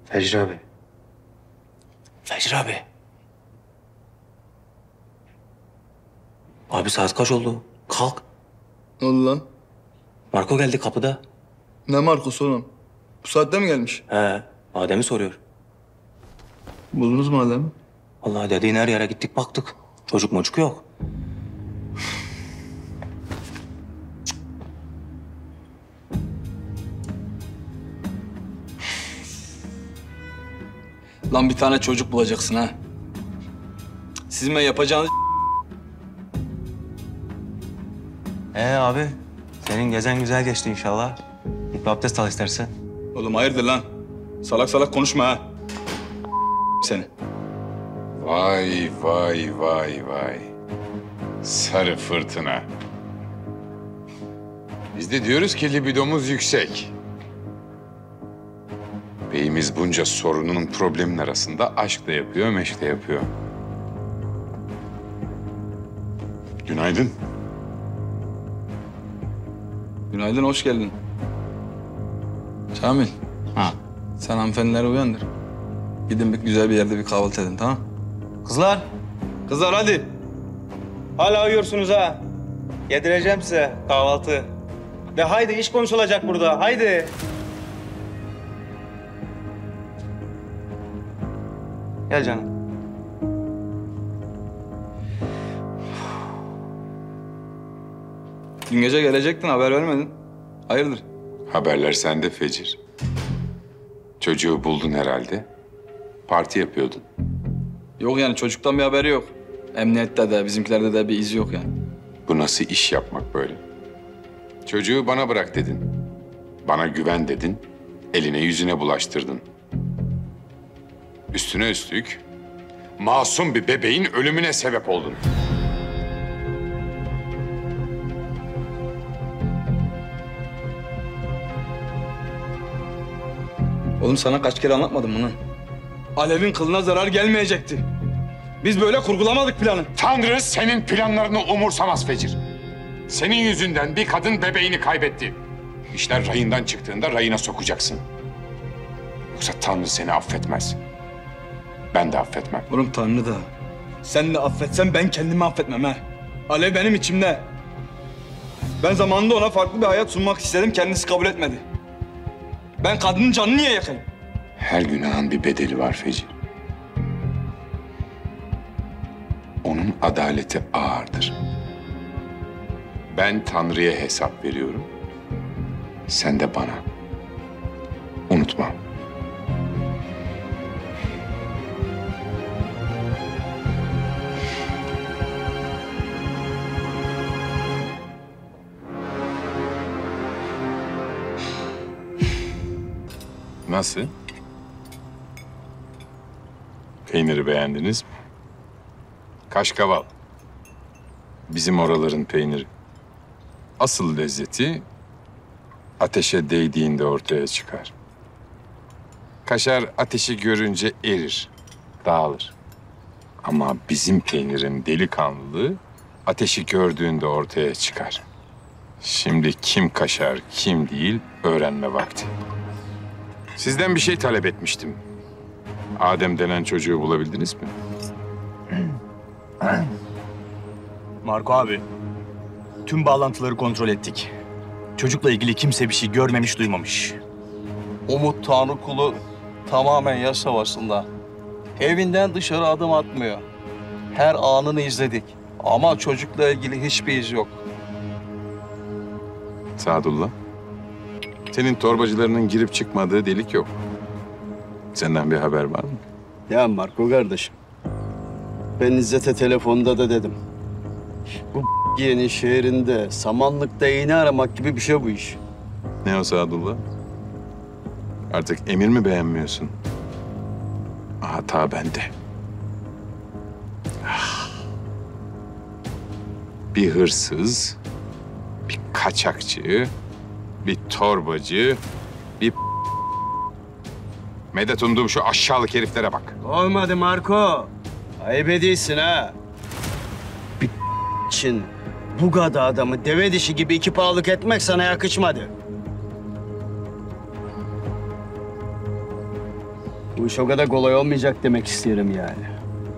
Fecri abi. Fecri abi. Abi saat kaç oldu? Kalk. Ne oldu lan? Marco geldi kapıda. Ne Markus oğlum? Bu saatte mi gelmiş? He, Adem'i soruyor. Buldunuz mu Adem'i? Allah dediğin her yere gittik baktık. Çocuk mocuk yok. Lan bir tane çocuk bulacaksın ha. Sizin ben yapacağınız... Abi, senin gezen güzel geçti inşallah. Git bir abdest al istersen. Oğlum hayırdır lan? Salak salak konuşma ha. Seni. Vay vay vay vay. Sarı fırtına. Biz de diyoruz ki libidomuz yüksek. Beyimiz bunca sorunun problemin arasında aşk da yapıyor, meşk de yapıyor. Günaydın. Günaydın, hoş geldin. Şamil, Ha. sen hanımefendileri uyandır. Gidin bir güzel bir yerde bir kahvaltı edin, tamam? Kızlar. Kızlar hadi. Hala uyuyorsunuz ha. Yedireceğim size kahvaltı. De haydi iş konuşulacak burada. Haydi. Gel canım. Dün gece gelecektin, haber vermedin. Hayırdır? Haberler sende Fecir. Çocuğu buldun herhalde. Parti yapıyordun. Yok yani çocuktan bir haberi yok. Emniyette de bizimkilerde de bir izi yok yani. Bu nasıl iş yapmak böyle? Çocuğu bana bırak dedin. Bana güven dedin. Eline yüzüne bulaştırdın. Üstüne üstlük masum bir bebeğin ölümüne sebep oldun. Oğlum sana kaç kere anlatmadım bunu. Alev'in kılına zarar gelmeyecekti. Biz böyle kurgulamadık planı. Tanrı senin planlarını umursamaz Fecir. Senin yüzünden bir kadın bebeğini kaybetti. İşler rayından çıktığında rayına sokacaksın. Yoksa Tanrı seni affetmez. Ben de affetmem. Oğlum Tanrı da. Sen de affetsen ben kendimi affetmem ha. Alev benim içimde. Ben zamanında ona farklı bir hayat sunmak istedim, kendisi kabul etmedi. Ben kadının canını niye yakayım? Her günahın bir bedeli var Fecir. Onun adaleti ağırdır. Ben Tanrı'ya hesap veriyorum. Sen de bana. Unutma. Nasıl? Peyniri beğendiniz mi? Kaşkaval. Bizim oraların peyniri. Asıl lezzeti ateşe değdiğinde ortaya çıkar. Kaşar ateşi görünce erir, dağılır. Ama bizim peynirin delikanlılığı ateşi gördüğünde ortaya çıkar. Şimdi kim kaşar, kim değil öğrenme vakti. Sizden bir şey talep etmiştim. Adem denen çocuğu bulabildiniz mi? Marco abi, tüm bağlantıları kontrol ettik. Çocukla ilgili kimse bir şey görmemiş, duymamış. Umut Tanrı kulu tamamen yaş savaşında. Evinden dışarı adım atmıyor. Her anını izledik. Ama çocukla ilgili hiçbir iz yok. Sadullah. Senin torbacılarının girip çıkmadığı delik yok. Senden bir haber var mı? Ya Marco kardeşim, ben İzzet'e telefonda da dedim. Bu yeni şehrinde samanlıkta iğne aramak gibi bir şey bu iş. Ne o Sadullah? Artık emir mi beğenmiyorsun? Hata bende. Ah. Bir hırsız, bir kaçakçı, bir torbacı, bir... Medet umduğum şu aşağılık heriflere bak. Olmadı Marco. Ayıp ediyorsun ha. Bir için bu kadar adamı deve dişi gibi iki pahalık etmek sana yakışmadı. Bu iş o kadar kolay olmayacak demek isterim yani.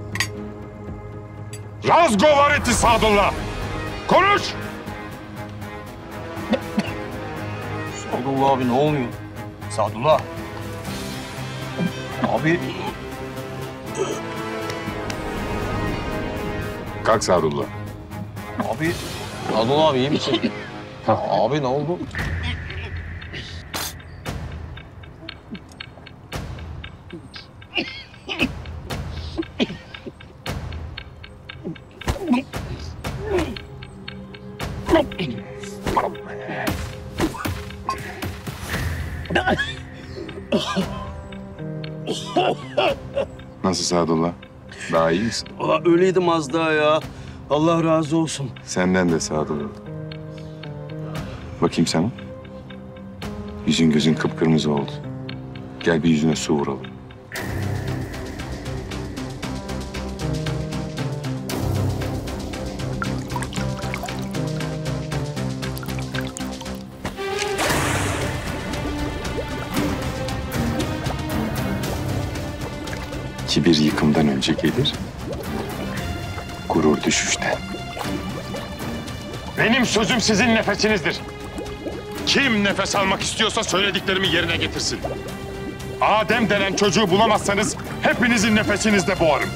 Razgovar etti Sadullah. Konuş! Sadullah abi ne oluyor? Sadullah. Abi Kalk Sadullah. Abi, Sadullah abi iyi misin? Abi ne oldu? Nasıl Sadullah? Daha iyi misin? Ulan öyleydim az daha ya. Allah razı olsun. Senden de Sadullah. Bakayım sana. Yüzün gözün kıpkırmızı oldu. Gel bir yüzüne su vuralım. Kibir yıkımdan önce gelir, gurur düşüşten. Benim sözüm sizin nefesinizdir. Kim nefes almak istiyorsa söylediklerimi yerine getirsin. Adem denen çocuğu bulamazsanız hepinizin nefesinizde boğarım.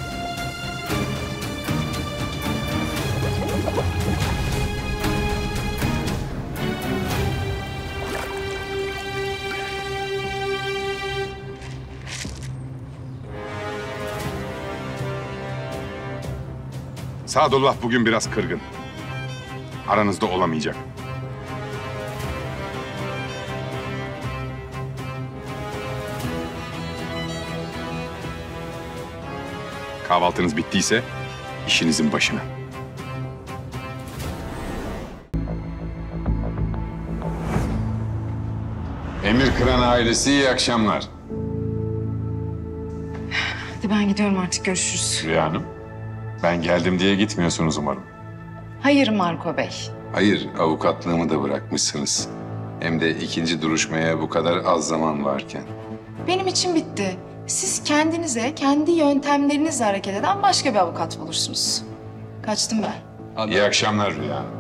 Sadullah bugün biraz kırgın. Aranızda olamayacak. Kahvaltınız bittiyse işinizin başına. Emir Kıran ailesi iyi akşamlar. Hadi ben gidiyorum artık, görüşürüz. Rüya Hanım, ben geldim diye gitmiyorsunuz umarım. Hayır Marco Bey. Hayır, avukatlığımı da bırakmışsınız. Hem de ikinci duruşmaya bu kadar az zaman varken. Benim için bitti. Siz kendinize, kendi yöntemlerinizle hareket eden başka bir avukat bulursunuz. Kaçtım ben. İyi akşamlar Rüya Hanım.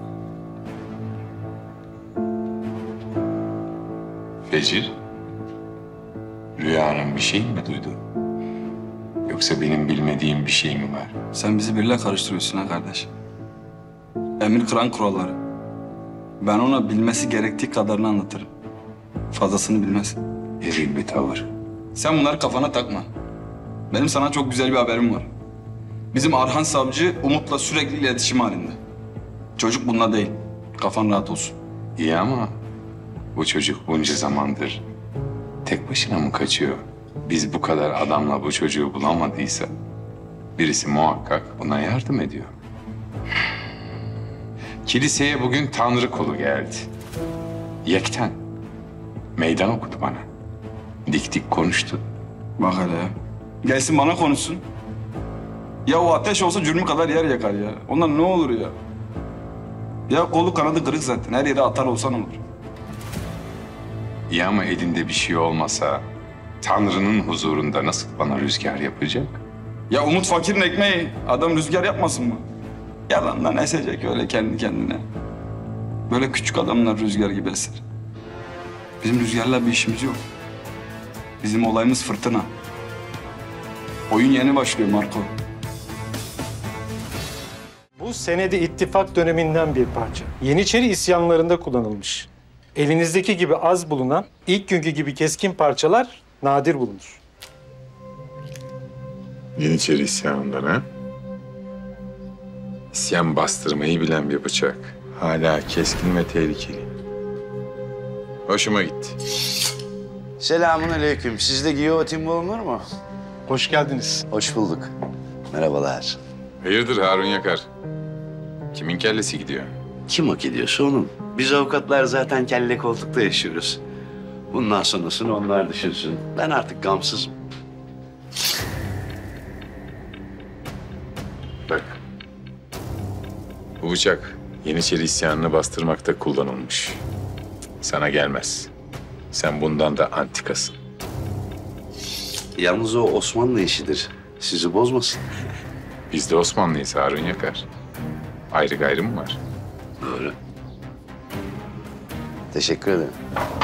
Fecir, Rüya Hanım bir şey mi duydu? Yoksa benim bilmediğim bir şey mi var? Sen bizi biriyle karıştırıyorsun ha kardeş. Emir Kıran kuralları. Ben ona bilmesi gerektiği kadarını anlatırım. Fazlasını bilmez. Eril bir tavır. Sen bunları kafana takma. Benim sana çok güzel bir haberim var. Bizim Arhan Savcı Umut'la sürekli iletişim halinde. Çocuk bununla değil. Kafan rahat olsun. İyi ama bu çocuk bunca zamandır tek başına mı kaçıyor? Biz bu kadar adamla bu çocuğu bulamadıysa birisi muhakkak buna yardım ediyor. Kiliseye bugün Tanrı kulu geldi. Yekten. Meydan okudu bana. Dik dik konuştu. Bak hele ya. Gelsin bana konuşsun. Ya o ateş olsa cürmü kadar yer yakar ya. Ondan ne olur ya? Ya kolu kanadı kırık zaten. Her yere atar olsan olur. İyi ama elinde bir şey olmasa Tanrı'nın huzurunda nasıl bana rüzgar yapacak? Ya Umut fakirin ekmeği. Adam rüzgar yapmasın mı? Yalandan esecek öyle kendi kendine. Böyle küçük adamlar rüzgar gibi eser. Bizim rüzgarla bir işimiz yok. Bizim olayımız fırtına. Oyun yeni başlıyor Marco. Bu senedi ittifak döneminden bir parça. Yeniçeri isyanlarında kullanılmış. Elinizdeki gibi az bulunan, ilk günkü gibi keskin parçalar nadir bulunur. Yeniçeri isyanından ha? İsyan bastırmayı bilen bir bıçak. Hala keskin ve tehlikeli. Hoşuma gitti. Selamünaleyküm. Sizde giyotin bulunur mu? Hoş geldiniz. Hoş bulduk. Merhabalar. Hayırdır Harun Yakar? Kimin kellesi gidiyor? Kim hak ediyorsa onun. Biz avukatlar zaten kelle koltukta yaşıyoruz. Bundan sonrasını onlar düşünsün. Ben artık gamsızım. Bak. Bu bıçak Yeniçeri isyanını bastırmakta kullanılmış. Sana gelmez. Sen bundan da antikasın. Yalnız o Osmanlı işidir. Sizi bozmasın. Biz de Osmanlıyız Harun Yakar. Ayrı gayrı mı var? Doğru. Teşekkür ederim.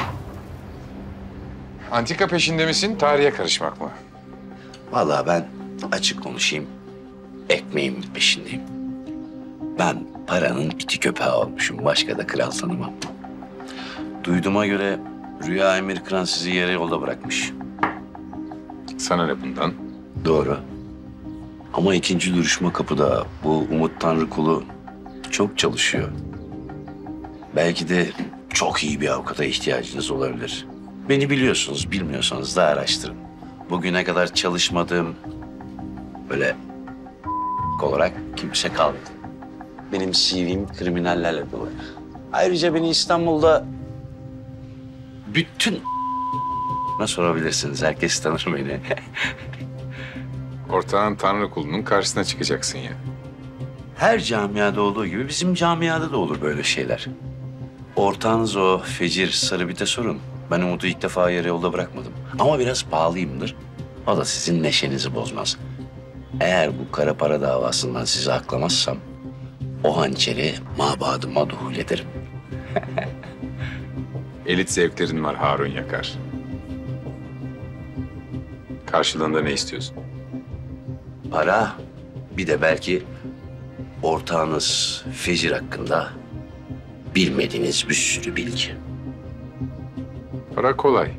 Antika peşinde misin, tarihe karışmak mı? Vallahi ben açık konuşayım. Ekmeğimin peşindeyim. Ben paranın iti köpeği olmuşum. Başka da kral tanımam. Duyduğuma göre Rüya Emir Kıran sizi yarı yolda bırakmış. Sana ne bundan? Doğru. Ama ikinci duruşma kapıda. Bu Umut Tanrıkulu çok çalışıyor. Belki de çok iyi bir avukata ihtiyacınız olabilir. Beni biliyorsunuz, bilmiyorsanız da araştırın. Bugüne kadar çalışmadığım böyle olarak kimse kalmadı. Benim CV'm kriminallerle dolu. Ayrıca beni İstanbul'da bütün sorabilirsiniz. Herkes tanır beni. Ortağın Tanrıkulu'nun karşısına çıkacaksın ya. Her camiada olduğu gibi bizim camiada da olur böyle şeyler. Ortağınız o Fecir Sarıbit'e sorun. Ben Umut'u ilk defa yarı yolda bırakmadım. Ama biraz pahalıyımdır. O da sizin neşenizi bozmaz. Eğer bu kara para davasından sizi aklamazsam... o hançeri mabadıma duhul ederim. Elit zevklerin var Harun Yakar. Karşılığında ne istiyorsun? Para, bir de belki ortağınız Fecir hakkında bilmediğiniz bir sürü bilgi. Para kolay.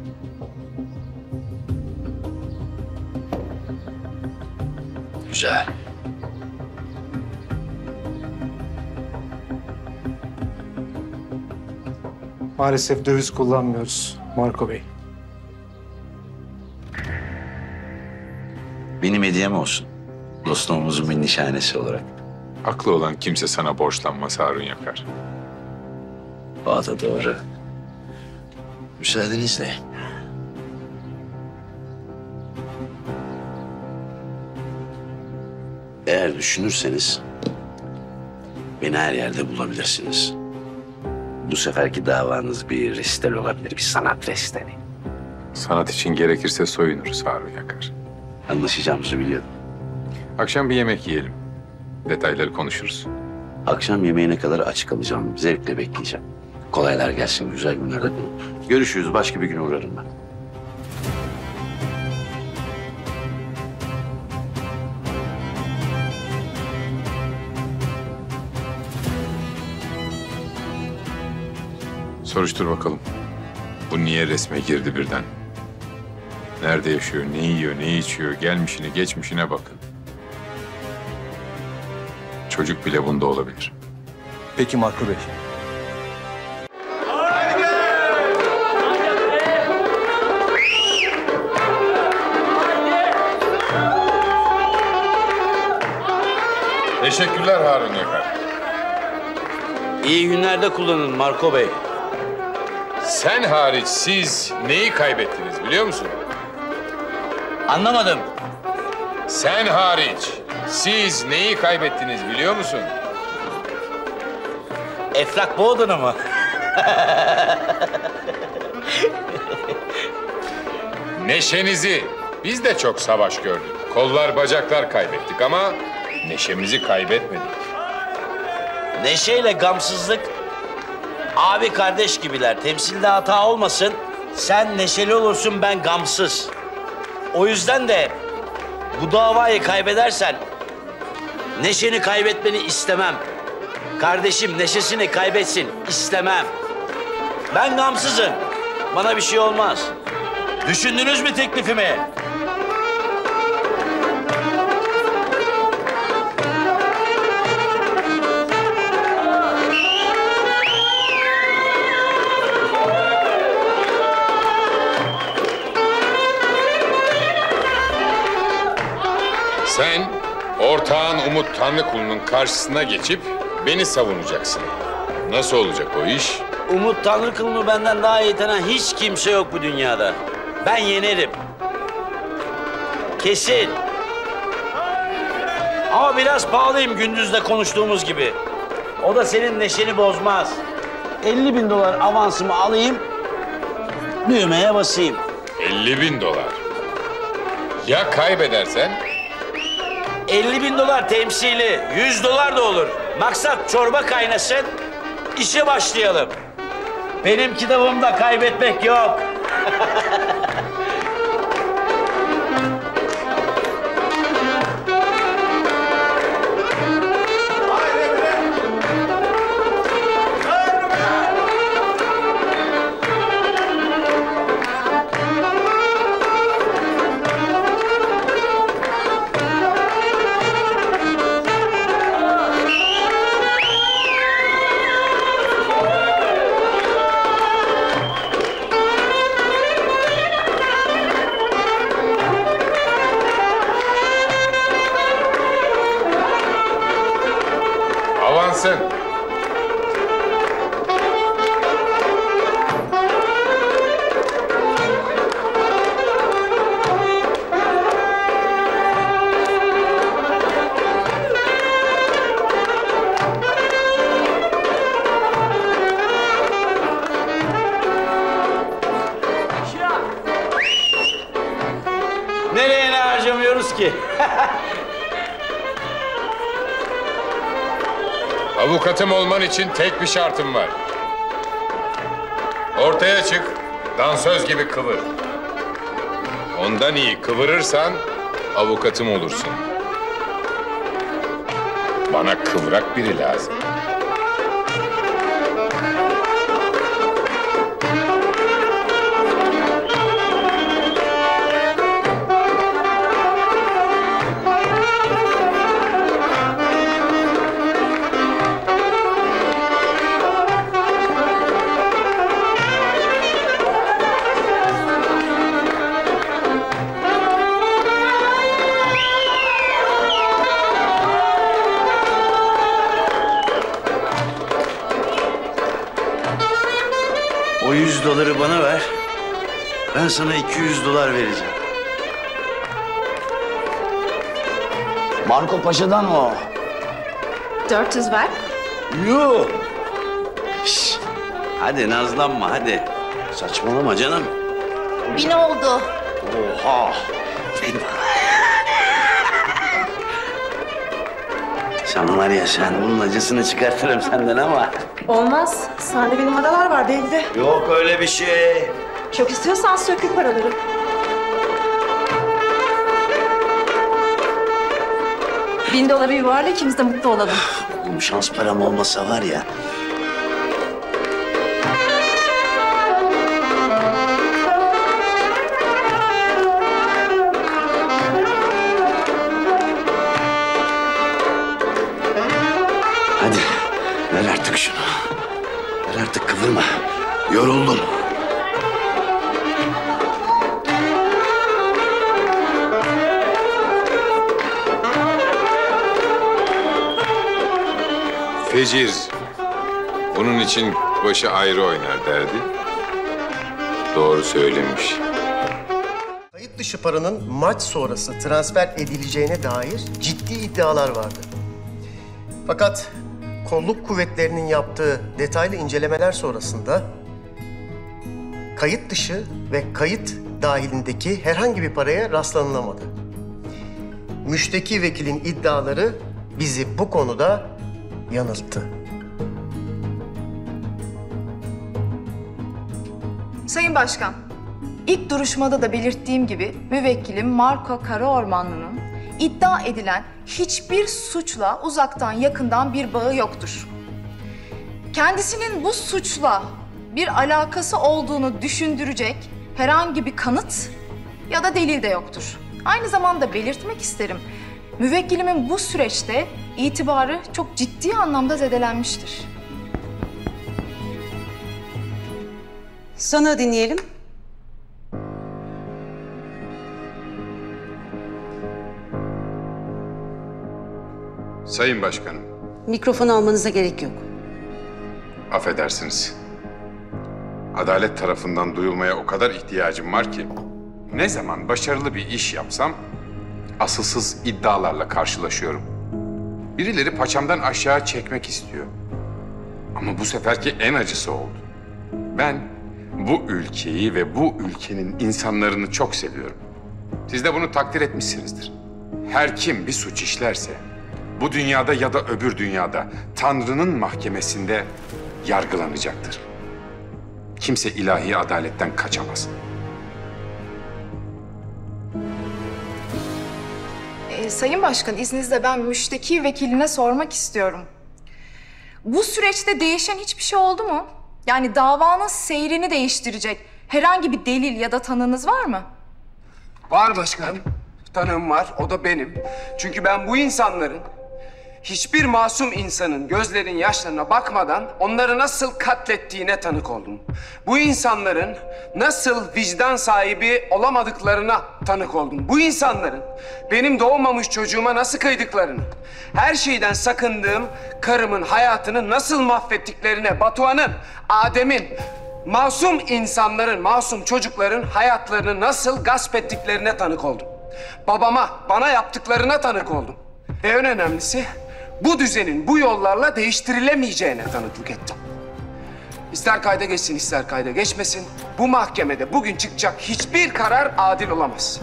Güzel. Maalesef döviz kullanmıyoruz Marco Bey. Benim hediyem olsun. Dostluğumuzun bir nişanesi olarak. Aklı olan kimse sana borçlanmaz Harun Yakar. O da doğru. Müsaadenizle. Eğer düşünürseniz beni her yerde bulabilirsiniz. Bu seferki davanız bir restel olabilir, bir sanat resteli. Sanat için gerekirse soyunuruz Harun Yakar. Anlaşacağımızı biliyordum. Akşam bir yemek yiyelim. Detayları konuşuruz. Akşam yemeğine kadar aç kalacağım. Zevkle bekleyeceğim. Kolaylar gelsin, güzel günlerde. Görüşürüz. Başka bir gün uğrarım ben. Soruştur bakalım. Bu niye resme girdi birden? Nerede yaşıyor, ne yiyor, ne içiyor, gelmişine, geçmişine bakın. Çocuk bile bunda olabilir. Peki Marco Bey. Teşekkürler Harun Yakar. İyi günlerde kullanın Marco Bey. Sen hariç siz neyi kaybettiniz biliyor musun? Anlamadım. Sen hariç siz neyi kaybettiniz biliyor musun? Eflak Boğdan'ı mı? Neşenizi. Biz de çok savaş gördük. Kollar, bacaklar kaybettik ama neşemizi kaybetmedik. Neşeyle gamsızlık abi kardeş gibiler. Temsilde hata olmasın. Sen neşeli olursun, ben gamsız. O yüzden de bu davayı kaybedersen neşeni kaybetmeni istemem. Kardeşim neşesini kaybetsin istemem. Ben gamsızım. Bana bir şey olmaz. Düşündünüz mü teklifimi? Sen ortağın Umut Tanrıkulu'nun karşısına geçip beni savunacaksın. Nasıl olacak o iş? Umut Tanrıkulu'nu benden daha iyi tanıyan hiç kimse yok bu dünyada. Ben yenerim. Kesin. Ama biraz pahalıyım gündüzde konuştuğumuz gibi. O da senin neşeni bozmaz. 50.000 dolar avansımı alayım, düğmeye basayım. 50.000 dolar. Ya kaybedersen? 50.000 dolar temsili, 100 dolar da olur. Maksat çorba kaynasın, işe başlayalım. Benim kitabımda kaybetmek yok. Avansın. Nereye ne harcamıyoruz ki? Avukatım olman için tek bir şartım var. Ortaya çık, dansöz gibi kıvır. Ondan iyi kıvırırsan avukatım olursun. Bana kıvrak biri lazım. O 100 doları bana ver. Ben sana 200 dolar vereceğim. Marco Paşa'dan mı o? 400 ver. Yuh! Şş, hadi nazlanma hadi. Saçmalama canım. 1000 oldu. Oha! Sen var ya sen bunun acısını çıkartırım senden ama. Olmaz. Sende bir numaralar var belli. Yok öyle bir şey. Çok istiyorsan sökül paraları. $1000 yuvarla ikimiz de mutlu olalım. Oğlum şans param olmasa var ya. Hadi ver artık şunu. Ver artık kıvırma. Yoruldum. Fecir, bunun için başı ayrı oynar derdi. Doğru söylemiş. Kayıt dışı paranın maç sonrası transfer edileceğine dair ciddi iddialar vardı. Fakat kolluk kuvvetlerinin yaptığı detaylı incelemeler sonrasında kayıt dışı ve kayıt dahilindeki herhangi bir paraya rastlanılamadı. Müşteki vekilin iddiaları bizi bu konuda yanılttı. Sayın Başkan, ilk duruşmada da belirttiğim gibi müvekkilim Marco Karaormanlı'nın iddia edilen hiçbir suçla uzaktan yakından bir bağı yoktur. Kendisinin bu suçla bir alakası olduğunu düşündürecek herhangi bir kanıt ya da delil de yoktur. Aynı zamanda belirtmek isterim, müvekkilimin bu süreçte itibarı çok ciddi anlamda zedelenmiştir. Sana dinleyelim. Sayın Başkanım, Mikrofon almanıza gerek yok. affedersiniz. Adalet tarafından duyulmaya o kadar ihtiyacım var ki... ne zaman başarılı bir iş yapsam... asılsız iddialarla karşılaşıyorum. Birileri paçamdan aşağı çekmek istiyor. Ama bu seferki en acısı oldu. Ben bu ülkeyi ve bu ülkenin insanlarını çok seviyorum. Siz de bunu takdir etmişsinizdir. Her kim bir suç işlerse bu dünyada ya da öbür dünyada Tanrı'nın mahkemesinde yargılanacaktır. Kimse ilahi adaletten kaçamaz. Sayın Başkan, izninizle ben müşteki vekiline sormak istiyorum. Bu süreçte değişen hiçbir şey oldu mu? Yani davanın seyrini değiştirecek herhangi bir delil ya da tanığınız var mı? Var başkanım. Tanığım var. O da benim. Çünkü ben bu insanların hiçbir masum insanın gözlerinin yaşlarına bakmadan onları nasıl katlettiğine tanık oldum. Bu insanların nasıl vicdan sahibi olamadıklarına tanık oldum. Bu insanların benim doğmamış çocuğuma nasıl kıydıklarını, her şeyden sakındığım karımın hayatını nasıl mahvettiklerine, Batuhan'ın, Adem'in, masum insanların, masum çocukların hayatlarını nasıl gasp ettiklerine tanık oldum. Babama, bana yaptıklarına tanık oldum. Ve en önemlisi bu düzenin bu yollarla değiştirilemeyeceğine tanıklık ettim. İster kayda geçsin, ister kayda geçmesin, bu mahkemede bugün çıkacak hiçbir karar adil olamaz.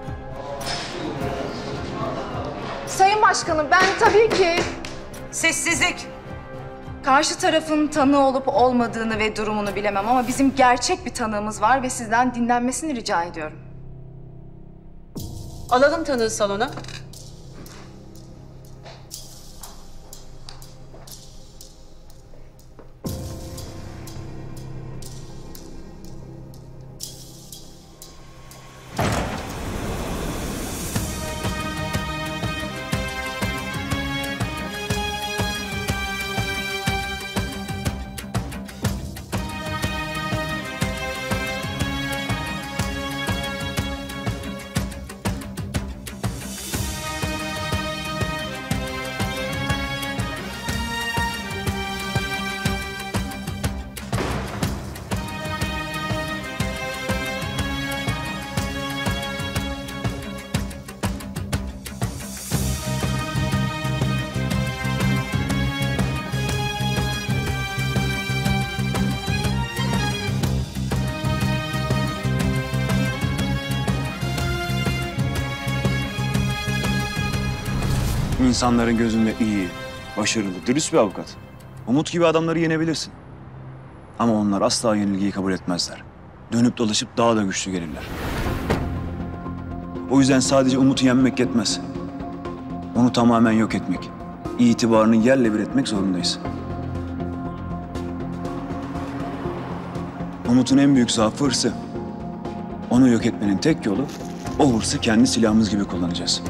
Sayın Başkanım, ben tabii ki... Sessizlik. Karşı tarafın tanığı olup olmadığını ve durumunu bilemem ama bizim gerçek bir tanığımız var ve sizden dinlenmesini rica ediyorum. Alalım tanığı salona. İnsanların gözünde iyi, başarılı, dürüst bir avukat. Umut gibi adamları yenebilirsin. Ama onlar asla yenilgiyi kabul etmezler. Dönüp dolaşıp daha da güçlü gelirler. O yüzden sadece Umut'u yenmek yetmez. Onu tamamen yok etmek, itibarını yerle bir etmek zorundayız. Umut'un en büyük zaafı hırsı. Onu yok etmenin tek yolu o hırsı kendi silahımız gibi kullanacağız.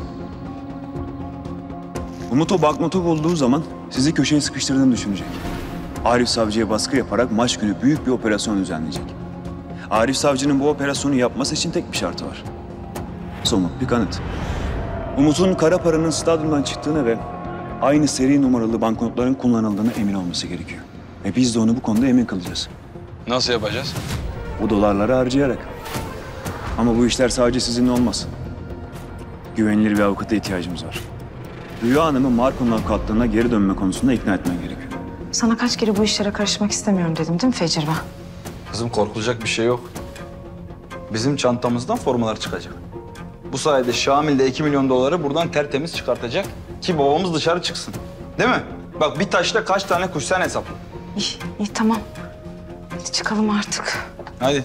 Umut o banknotu bulduğu zaman sizi köşeye sıkıştırdığını düşünecek. Arif Savcı'ya baskı yaparak maç günü büyük bir operasyon düzenleyecek. Arif Savcı'nın bu operasyonu yapması için tek bir şartı var. Somut bir kanıt. Umut'un kara paranın stadyumdan çıktığına ve aynı seri numaralı banknotların kullanıldığına emin olması gerekiyor. Ve biz de onu bu konuda emin kılacağız. Nasıl yapacağız? O dolarları harcayarak. Ama bu işler sadece sizinle olmaz. Güvenilir bir avukata ihtiyacımız var. Rüya Hanım'ı Marco'nun avukatlığına geri dönme konusunda ikna etmen gerekiyor. Sana kaç kere bu işlere karışmak istemiyorum dedim değil mi Fecir ben? Kızım korkulacak bir şey yok. Bizim çantamızdan formalar çıkacak. Bu sayede Şamil de 2 milyon doları buradan tertemiz çıkartacak ki babamız dışarı çıksın. Değil mi? Bak bir taşla kaç tane kuş sen hesapla. İyi tamam. Hadi çıkalım artık. Hadi.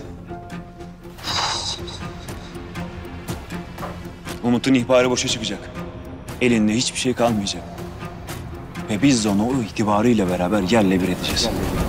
Umut'un ihbarı boşa çıkacak. Elinde hiçbir şey kalmayacak. Ve biz de onu o itibarıyla beraber yerle bir edeceğiz.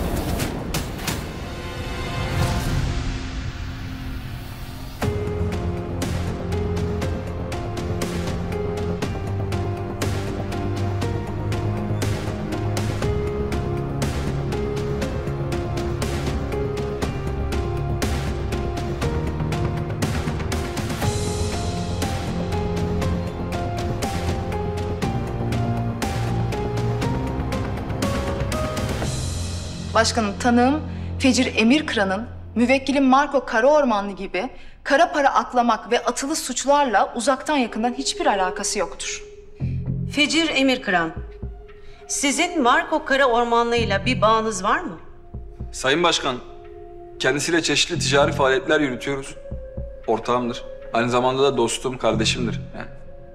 Başkanım, tanığım Fecir Emirkıran'ın müvekkilim Marco Karaormanlı gibi kara para aklamak ve atılı suçlarla uzaktan yakından hiçbir alakası yoktur. Fecir Emirkıran, sizin Marco Karaormanlı'yla bir bağınız var mı? Sayın Başkan, kendisiyle çeşitli ticari faaliyetler yürütüyoruz. Ortağımdır. Aynı zamanda da dostum, kardeşimdir. Yani.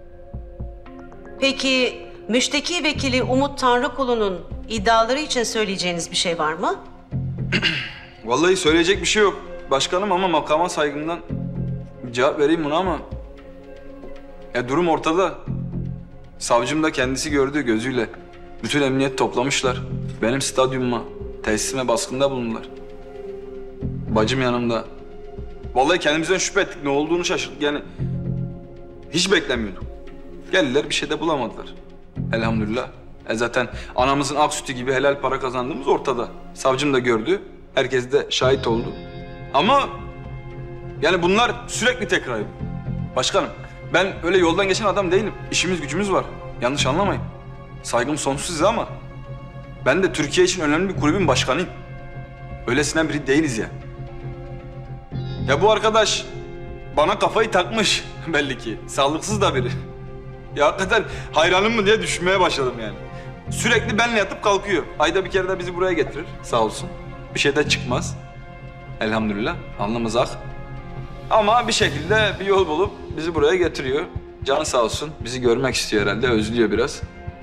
Peki müşteki vekili Umut Tanrıkulu'nun iddiaları için söyleyeceğiniz bir şey var mı? Vallahi söyleyecek bir şey yok başkanım ama makama saygımdan bir cevap vereyim buna ama... Ya durum ortada. Savcım da kendisi gördü gözüyle. Bütün emniyet toplamışlar. Benim stadyumuma, tesisime baskında bulundular. Bacım yanımda. Vallahi kendimizden şüphe ettik. Ne olduğunu şaşırdık. Yani hiç beklemiyorduk. Geldiler bir şey de bulamadılar. Elhamdülillah. Zaten anamızın ak sütü gibi helal para kazandığımız ortada. Savcım da gördü. Herkes de şahit oldu. Ama yani bunlar sürekli tekrar ediyor. Başkanım ben öyle yoldan geçen adam değilim. İşimiz gücümüz var. Yanlış anlamayın. Saygım sonsuz size ama ben de Türkiye için önemli bir kulübün başkanıyım. Öylesinden biri değiliz ya. Ya bu arkadaş bana kafayı takmış belli ki. Sağlıksız da biri. Ya hakikaten hayranım mı diye düşünmeye başladım yani. Sürekli benle yatıp kalkıyor. Ayda bir kere de bizi buraya getirir sağ olsun. Bir şey de çıkmaz. Elhamdülillah alnımız ak. Ama bir şekilde bir yol bulup bizi buraya getiriyor. Canı sağ olsun. Bizi görmek istiyor herhalde. Özlüyor biraz.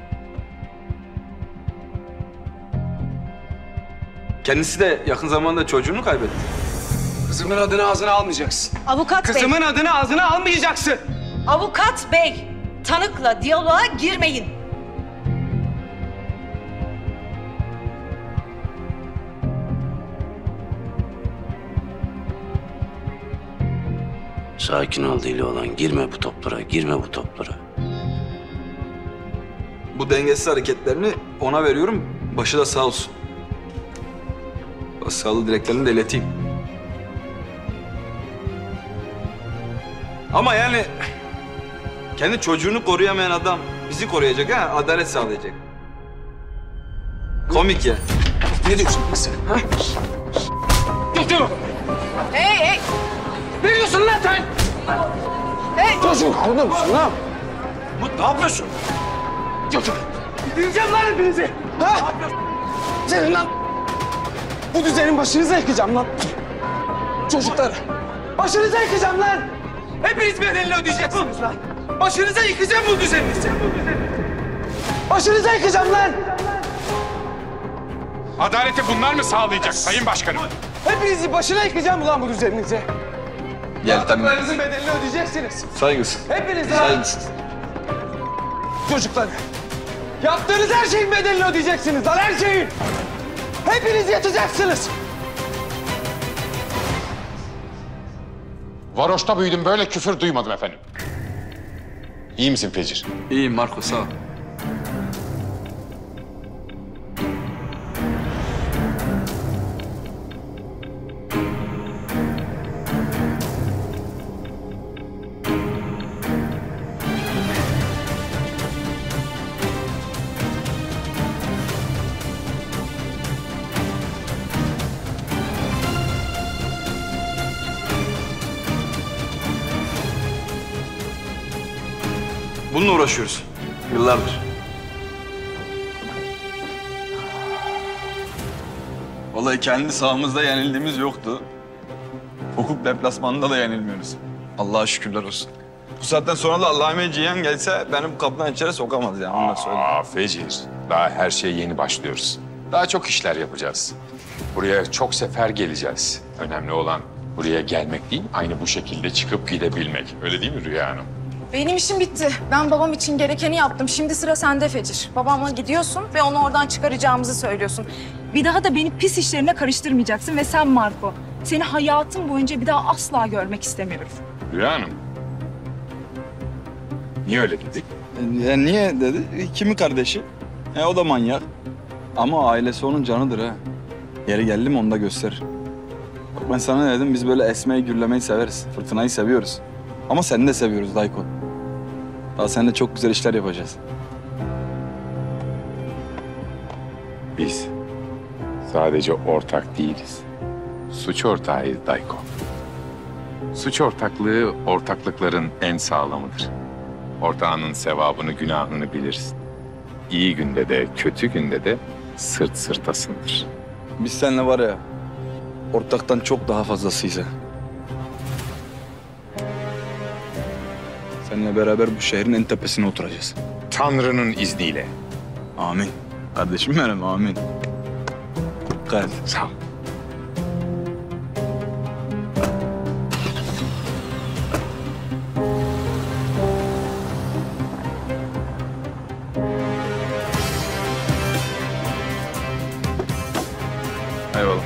Kendisi de yakın zamanda çocuğunu kaybetti. Kızımın adını ağzına almayacaksın. Avukat bey. Kızımın adını ağzına almayacaksın. Avukat bey, tanıkla diyaloğa girmeyin. Sakin ol deli olan. Girme bu toplara, girme bu toplara. Bu dengesiz hareketlerini ona veriyorum. Başı da sağ olsun. Sağlığı dileklerini de ileteyim. Ama yani kendi çocuğunu koruyamayan adam bizi koruyacak ha, adalet sağlayacak. Komik ya. Ne diyorsun sen? Ha? Dur! Hey hey! Ne diyorsun lan sen? Hey! Çocuk orada mısın lan? Ne yapıyorsun? Çocuk! Bitireceğim lan hepinizi! Ha? Senin lan! Bu düzenin başınıza yıkacağım lan! Çocuklar! Başınıza yıkacağım lan! Hepiniz bedelini ödeyeceksiniz lan! Başınıza yıkacağım bu düzeninizi! Başınıza yıkacağım lan! Adaleti bunlar mı sağlayacak Sayın Başkanım? Hepinizi başına yıkacağım ulan bu düzeninizi! Yaptıklarınızın bedelini ödeyeceksiniz! Saygısız. Hepiniz lan! Saygısız. Çocuklar! Yaptığınız her şeyin bedelini ödeyeceksiniz lan, her şeyin! Hepiniz yatacaksınız! Varoş'ta büyüdüm, böyle küfür duymadım efendim. İyi misin Fecir? İyiyim Marco, sağ ol. Bununla uğraşıyoruz. Yıllardır. Vallahi kendi sahamızda yenildiğimiz yoktu. Hukuk deplasmanında da yenilmiyoruz. Allah'a şükürler olsun. Bu saatten sonra da Allah'ıma cihan gelse beni bu kapıdan içeri sokamaz yani. Onu da söyleyeyim. Fecir, daha her şeye yeni başlıyoruz. Daha çok işler yapacağız. Buraya çok sefer geleceğiz. Önemli olan buraya gelmek değil, aynı bu şekilde çıkıp gidebilmek. Öyle değil mi Rüya Hanım? Benim işim bitti. Ben babam için gerekeni yaptım. Şimdi sıra sende Fecir. Babamla gidiyorsun ve onu oradan çıkaracağımızı söylüyorsun. Bir daha da beni pis işlerine karıştırmayacaksın ve sen Marco. Seni hayatım boyunca bir daha asla görmek istemiyorum. Rüya Hanım. Niye öyle dedik? Niye dedi? Kimin kardeşi? O da manyak. Ama ailesi onun canıdır ha. Yeri geldi mi onu da gösterir. Bak ben sana ne dedim? Biz böyle esmeyi, gürlemeyi severiz. Fırtınayı seviyoruz. Ama seni de seviyoruz Dayko. Daha seninle çok güzel işler yapacağız. Biz sadece ortak değiliz. Suç ortağıyız Dayko. Suç ortaklığı ortaklıkların en sağlamıdır. Ortağının sevabını, günahını bilirsin. İyi günde de, kötü günde de sırt sırtasındır. Biz seninle var ya, ortaktan çok daha fazlasıyız ha. Seninle beraber bu şehrin en tepesine oturacağız. Tanrı'nın izniyle. Amin. Kardeşim benim, amin. Dikkat et. Sağ ol. Eyvallah.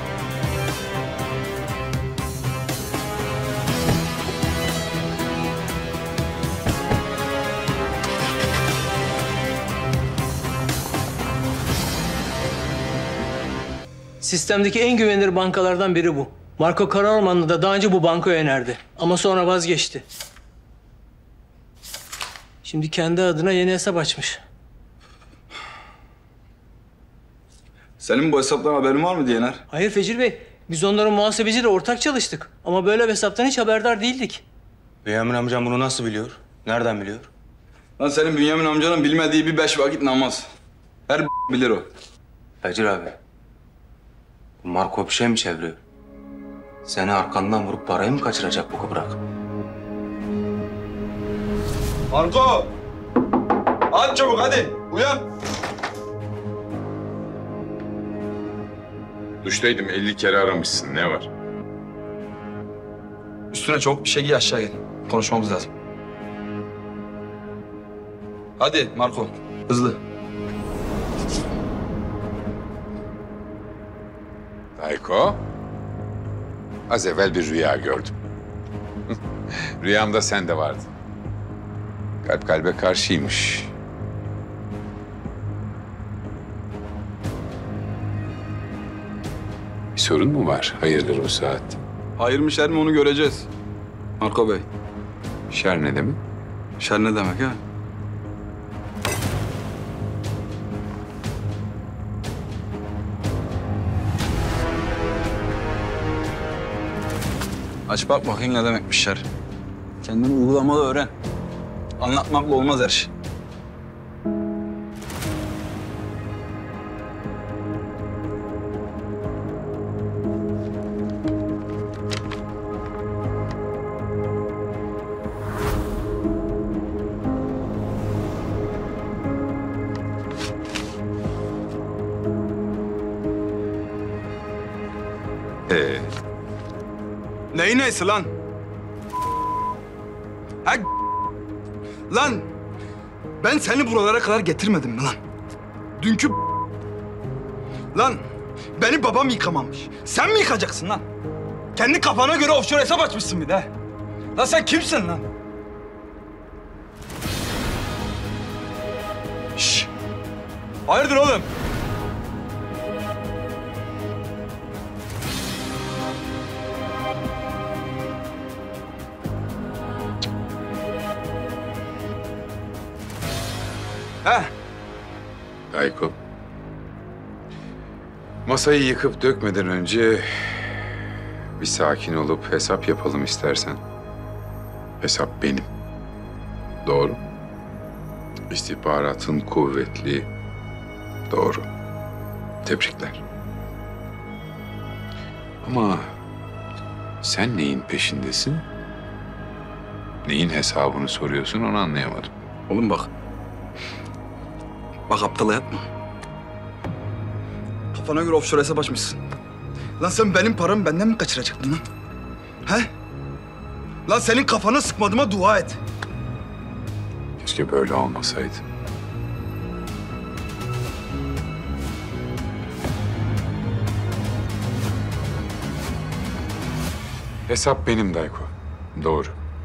Sistemdeki en güvenilir bankalardan biri bu. Marco Karaormanlı da daha önce bu bankaya önerdi. Ama sonra vazgeçti. Şimdi kendi adına yeni hesap açmış. Senin bu hesaptan haberin var mı Diyener? Hayır Fecir Bey. Biz onların muhasebeciyle ortak çalıştık. Ama böyle bir hesaptan hiç haberdar değildik. Bünyamin amcam bunu nasıl biliyor? Nereden biliyor? Lan senin Bünyamin amcanın bilmediği bir 5 vakit namaz. Her bilir o. Fecir abi. Bu Marco bir şey mi çeviriyor? Seni arkandan vurup parayı mı kaçıracak bu kıvrak? Marco! Hadi çabuk hadi. Uyan. Duştaydım 50 kere aramışsın. Ne var? Üstüne çok bir şey giy aşağı gel. Konuşmamız lazım. Hadi Marco. Hızlı. Dayko. Az evvel bir rüya gördüm. Rüyamda sen de vardın. Kalp kalbe karşıymış. Bir sorun mu var? Hayırdır bu saatte? Hayır mı şer mi onu göreceğiz. Marco Bey. Şer ne demek? Şer ne demek ha? Aç bak bakayım ne demekmiş şer. Kendini uygulamalı öğren. Anlatmakla olmaz her şey. Neyi neyse lan? Ha, lan ben seni buralara kadar getirmedim mi lan? Dünkü lan beni babam yıkamamış. Sen mi yıkacaksın lan? Kendi kafana göre offshore hesap açmışsın bir de. Lan sen kimsin lan? Şşş. Hayırdır oğlum? Ha? Dayko. Masayı yıkıp dökmeden önce bir sakin olup hesap yapalım istersen. Hesap benim. Doğru. İstihbaratın kuvvetli. Doğru. Tebrikler. Ama sen neyin peşindesin? Neyin hesabını soruyorsun onu anlayamadım. Oğlum bak. Bak aptala yapma. Kafana göre offshore hesap açmışsın. Lan sen benim paramı benden mi kaçıracaktın lan? He? Lan senin kafanı sıkmadığıma dua et. Keşke böyle olmasaydı. Hesap benim Dayko. Doğru.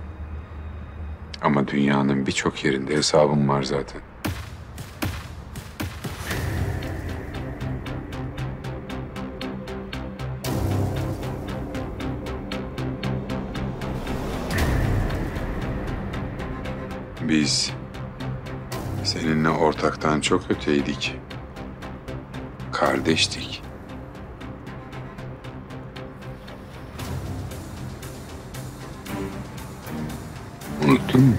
Ama dünyanın birçok yerinde hesabım var zaten. Biz seninle ortaktan çok öteydik. Kardeştik. Unuttun mu?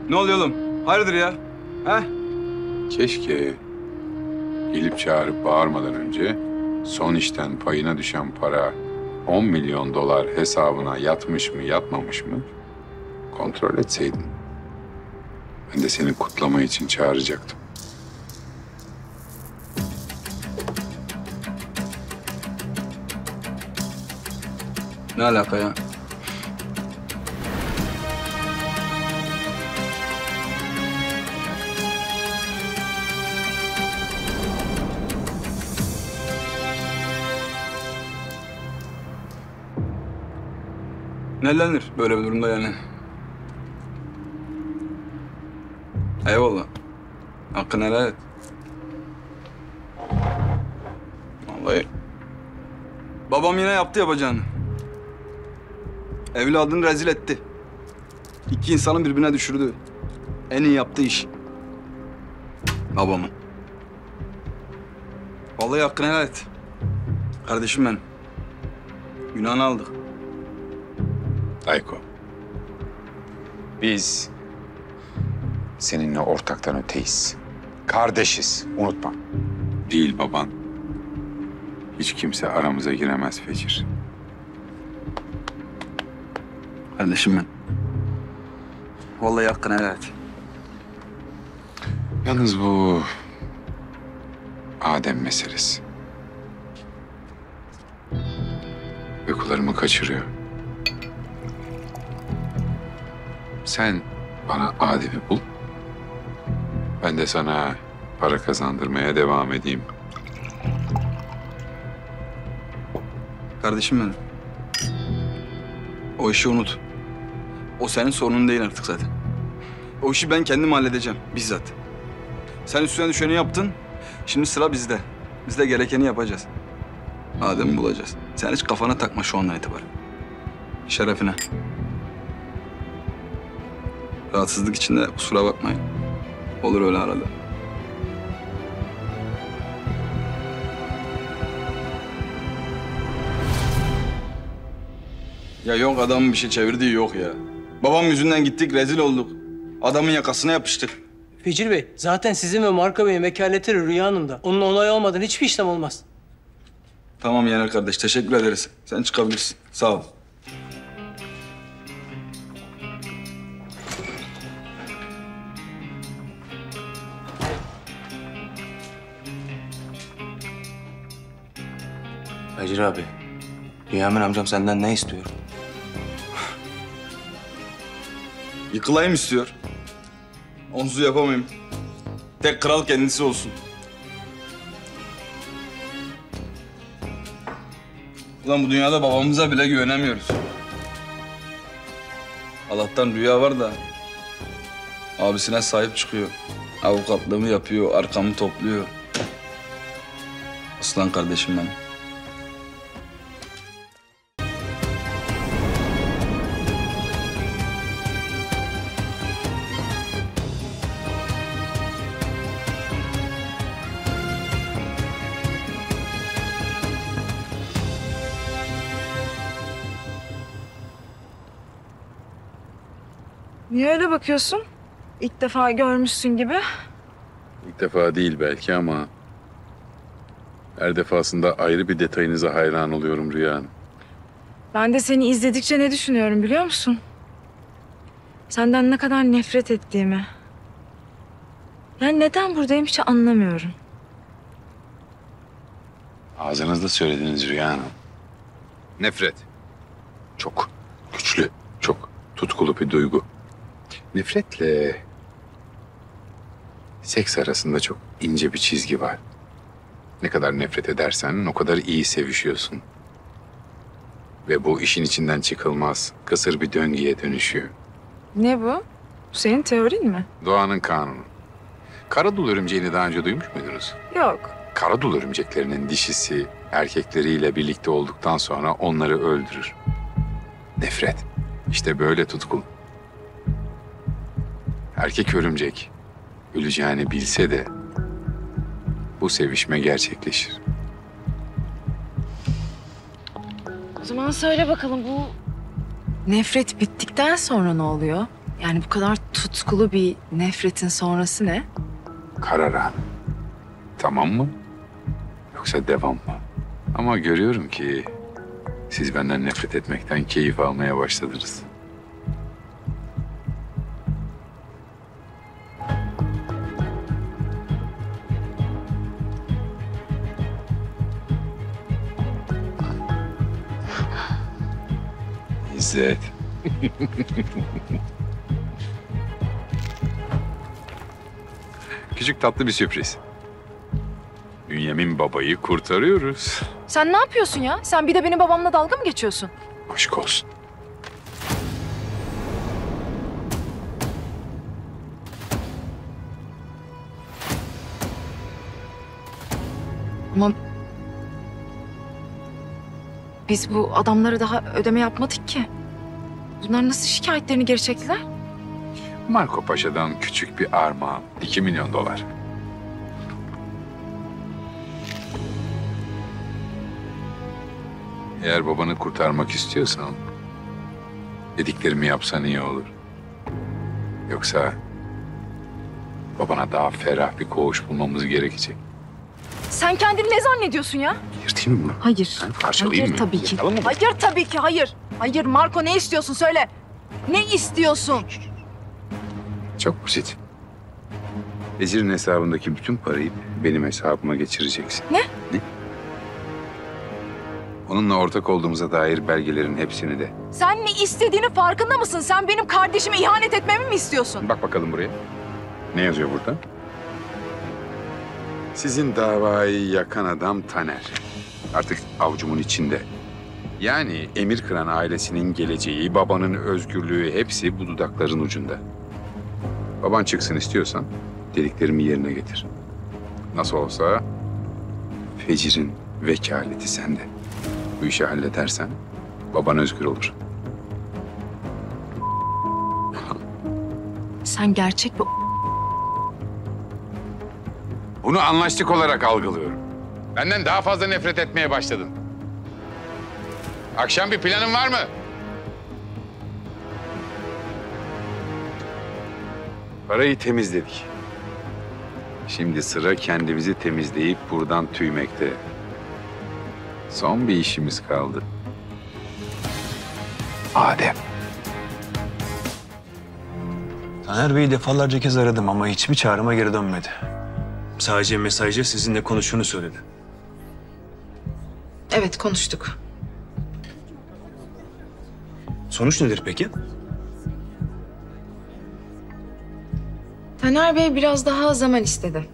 Ne oluyor oğlum? Hayırdır ya? He? Keşke gelip çağırıp bağırmadan önce son işten payına düşen para 10 milyon dolar hesabına yatmış mı yatmamış mı kontrol etseydin. Ben de seni kutlama için çağıracaktım. Ne alaka ya? Nelenir böyle bir durumda yani? Eyvallah. Hakkını helal et. Vallahi. Babam yine yaptı yapacağını. Evladını rezil etti. İki insanın birbirine düşürdü. En iyi yaptığı iş. Babamın. Vallahi hakkını helal et. Kardeşim benim. Günahını aldık. Ayko. Biz seninle ortaktan öteyiz. Kardeşiz, unutma. Değil baban. Hiç kimse aramıza giremez Fecir. Kardeşim ben. Vallahi hakkını helal et. Yalnız bu Adem meselesi. Uykularımı kaçırıyor. Sen bana Adem'i bul. Ben de sana para kazandırmaya devam edeyim. Kardeşim benim. O işi unut. O senin sorunun değil artık zaten. O işi ben kendim halledeceğim bizzat. Sen üstüne düşeni yaptın. Şimdi sıra bizde. Biz de gerekeni yapacağız. Adem'i bulacağız. Sen hiç kafana takma şu andan itibaren. Şerefine. Rahatsızlık içinde kusura bakmayın. Olur öyle arada. Ya yok adamın bir şey çevirdiği yok ya. Babam yüzünden gittik rezil olduk. Adamın yakasına yapıştık. Fecir Bey, zaten sizin ve Marka Bey'in vekaletleri Rüya Hanım'da. Onun onayı olmadan hiçbir işlem olmaz. Tamam Yener kardeş teşekkür ederiz. Sen çıkabilirsin. Sağ ol. Hacır abi, Bünyamin amcam senden ne istiyor? Yıkılayım istiyor. Onsuz yapamayayım. Tek kral kendisi olsun. Ulan bu dünyada babamıza bile güvenemiyoruz. Allah'tan Rüya var da abisine sahip çıkıyor. Avukatlığımı yapıyor, arkamı topluyor. Aslan kardeşim benim. Niye öyle bakıyorsun? İlk defa görmüşsün gibi. İlk defa değil belki ama her defasında ayrı bir detayınıza hayran oluyorum Rüya Hanım. Ben de seni izledikçe ne düşünüyorum biliyor musun? Senden ne kadar nefret ettiğimi. Yani neden buradayım hiç anlamıyorum. Ağzınızda söylediniz Rüya Hanım. Nefret. Çok güçlü, çok tutkulu bir duygu. Nefretle seks arasında çok ince bir çizgi var. Ne kadar nefret edersen o kadar iyi sevişiyorsun. Ve bu işin içinden çıkılmaz, kısır bir döngüye dönüşüyor. Ne bu? Bu senin teorin mi? Doğanın kanunu. Karadul örümceğini daha önce duymuş muydunuz? Yok. Karadul örümceklerinin dişisi erkekleriyle birlikte olduktan sonra onları öldürür. Nefret. İşte böyle tutkulu. Erkek örümcek öleceğini bilse de bu sevişme gerçekleşir. O zaman söyle bakalım bu nefret bittikten sonra ne oluyor? Yani bu kadar tutkulu bir nefretin sonrası ne? Karar anı. Tamam mı? Yoksa devam mı? Ama görüyorum ki siz benden nefret etmekten keyif almaya başladınız. İzzet. Küçük tatlı bir sürpriz. Bünyamin babayı kurtarıyoruz. Sen ne yapıyorsun ya? Sen bir de benim babamla dalga mı geçiyorsun? Aşk olsun. Ama biz bu adamlara daha ödeme yapmadık ki. Bunlar nasıl şikayetlerini geri çektiler? Marco Paşa'dan küçük bir armağan. 2 milyon dolar. Eğer babanı kurtarmak istiyorsan dediklerimi yapsan iyi olur. Yoksa babana daha ferah bir koğuş bulmamız gerekecek. Sen kendini ne zannediyorsun ya? Yırtayım mı bunu? Hayır. Parçalayayım Hayır mı? tabii ki. Yakalım mı? Hayır tabii ki hayır. Hayır Marco ne istiyorsun söyle. Ne istiyorsun? Çok basit. Vezir'in hesabındaki bütün parayı benim hesabıma geçireceksin. Ne? Onunla ortak olduğumuza dair belgelerin hepsini de. Sen ne istediğinin farkında mısın? Sen benim kardeşime ihanet etmemi mi istiyorsun? Bak bakalım buraya. Ne yazıyor burada? Sizin davayı yakan adam Taner. Artık avucumun içinde. Yani Emir Kıran ailesinin geleceği, babanın özgürlüğü hepsi bu dudakların ucunda. Baban çıksın istiyorsan dediklerimi yerine getir. Nasıl olsa Fecir'in vekaleti sende. Bu işi halledersen baban özgür olur. Sen gerçek bir... Bunu anlaştık olarak algılıyorum. Benden daha fazla nefret etmeye başladın. Akşam bir planın var mı? Parayı temizledik. Şimdi sıra kendimizi temizleyip buradan tüymekte. Son bir işimiz kaldı. Adem. Taner Bey'i defalarca kez aradım ama hiçbir çağrıma geri dönmedi. Sadece mesajda sizinle konuştuğunu söyledi. Evet konuştuk. Sonuç nedir peki? Taner Bey biraz daha zaman istedi.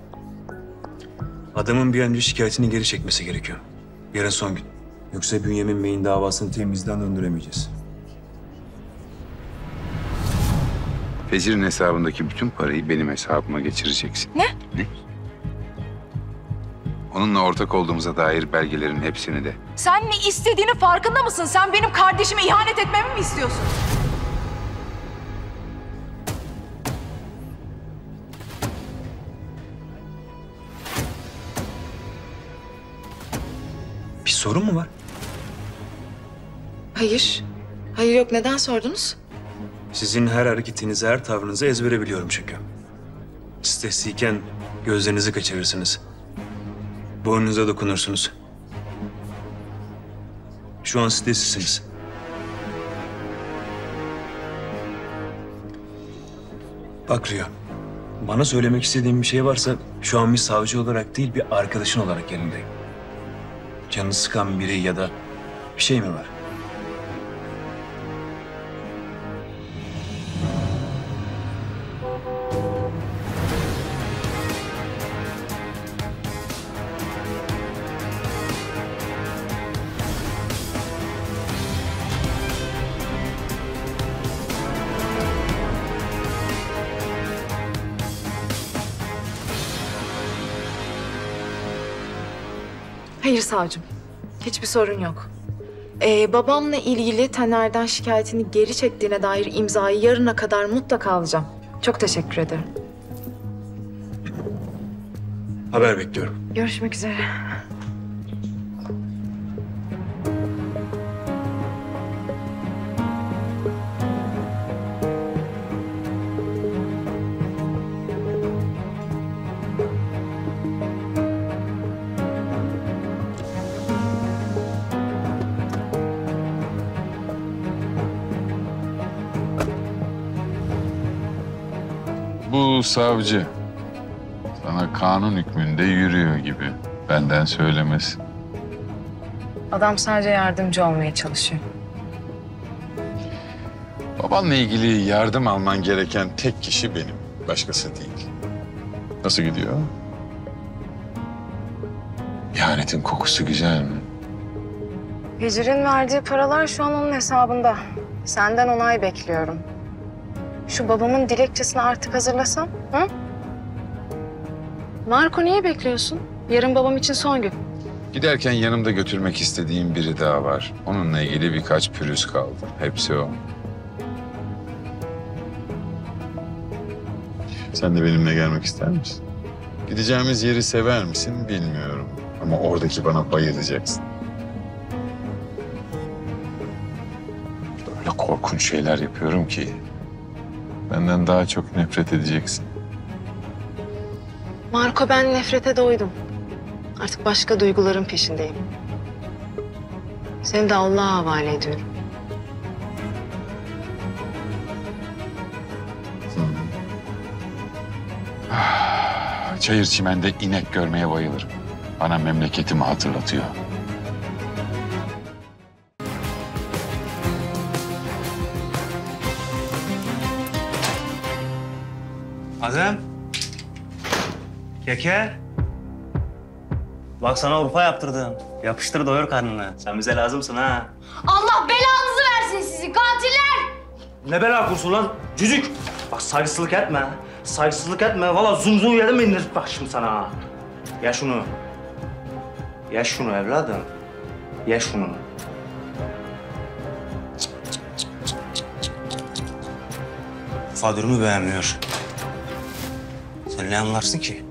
Adamın bir an önce şikayetini geri çekmesi gerekiyor. Yarın son gün. Yoksa Bünyamin Bey'in davasını temizden döndüremeyeceğiz. Fecir'in hesabındaki bütün parayı benim hesabıma geçireceksin. Ne? Ne? Onunla ortak olduğumuza dair belgelerin hepsini de. Sen ne istediğinin farkında mısın? Sen benim kardeşime ihanet etmemi mi istiyorsun? Bir sorun mu var? Hayır. Hayır yok. Neden sordunuz? Sizin her hareketinizi, her tavrınızı ezbere biliyorum çünkü. Stresliyken gözlerinizi kaçırırsınız. Boynunuza dokunursunuz. Şu an streslisiniz. Bak Rüya, bana söylemek istediğin bir şey varsa şu an bir savcı olarak değil bir arkadaşın olarak yanındayım. Canını sıkan biri ya da bir şey mi var? Hayır savcım. Hiçbir sorun yok. Babamla ilgili Taner'den şikayetini geri çektiğine dair imzayı yarına kadar mutlaka alacağım. Çok teşekkür ederim. Haber bekliyorum. Görüşmek üzere. Bu savcı sana kanun hükmünde yürüyor gibi. Benden söylemesi. Adam sadece yardımcı olmaya çalışıyor. Babanla ilgili yardım alman gereken tek kişi benim. Başkası değil. Nasıl gidiyor? İhanetin kokusu güzel mi? Hicr'in verdiği paralar şu an onun hesabında. Senden onay bekliyorum. Şu babamın dilekçesini artık hazırlasam, hı? Marco niye bekliyorsun? Yarın babam için son gün. Giderken yanımda götürmek istediğim biri daha var. Onunla ilgili birkaç pürüz kaldı. Hepsi o. Sen de benimle gelmek ister misin? Gideceğimiz yeri sever misin bilmiyorum. Ama oradaki bana bayılacaksın. Öyle korkunç şeyler yapıyorum ki benden daha çok nefret edeceksin. Marco, ben nefrete doydum. Artık başka duyguların peşindeyim. Seni de Allah'a havale ediyorum. Çayır çimende inek görmeye bayılırım. Bana memleketimi hatırlatıyor. Azem. Keke. Bak sana Urfa yaptırdım. Yapıştır doyur karnını. Sen bize lazımsın ha. Allah belanızı versin sizi katiller! Ne bela kursu lan? Cücük. Bak saygısızlık etme. Saygısızlık etme. Vallahi zum zum yedim indir bak şimdi sana. Ha. Ye şunu. Ye şunu evladım. Ye şunu. Urfa dürümü beğenmiyor. Sen ne anlarsın ki?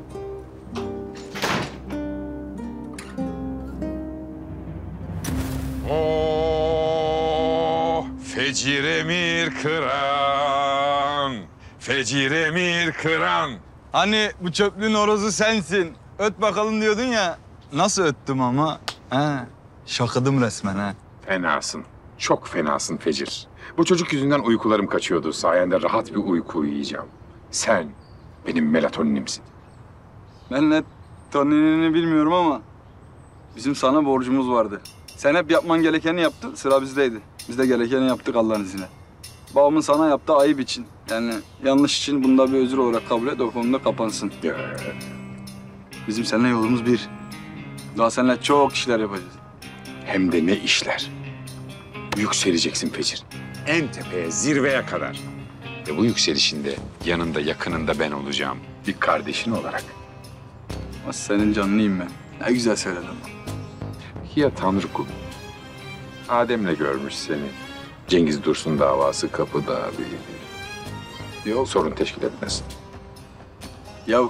Fecir emir kıran, fecir emir kıran. Hani bu çöplüğün horozu sensin. Öt bakalım diyordun ya. Nasıl öttüm ama? He. Şakıdım resmen ha. Fenasın, çok fenasın Fecir. Bu çocuk yüzünden uykularım kaçıyordu. Sayende rahat bir uyku uyuyacağım. Sen benim melatonimsin. Ben ne toninini bilmiyorum ama bizim sana borcumuz vardı. Sen hep yapman gerekeni yaptın, sıra bizdeydi. Biz de gerekeni yaptık Allah'ın izniyle. Babamın sana yaptığı ayıp için, yani yanlış için bunda bir özür olarak kabul et, o konuda kapansın. Bizim seninle yolumuz bir. Daha seninle çok işler yapacağız. Hem de ne işler. Yükseleceksin Fecir. En tepeye, zirveye kadar. Ve bu yükselişinde yanında, yakınında ben olacağım. Bir kardeşin olarak. Ama senin canını yiyeyim ben. Ne güzel söyledin. Ya Tanrı kulu? Adem'le görmüş seni. Cengiz Dursun davası kapıda bir yol sorun teşkil etmesin. Ya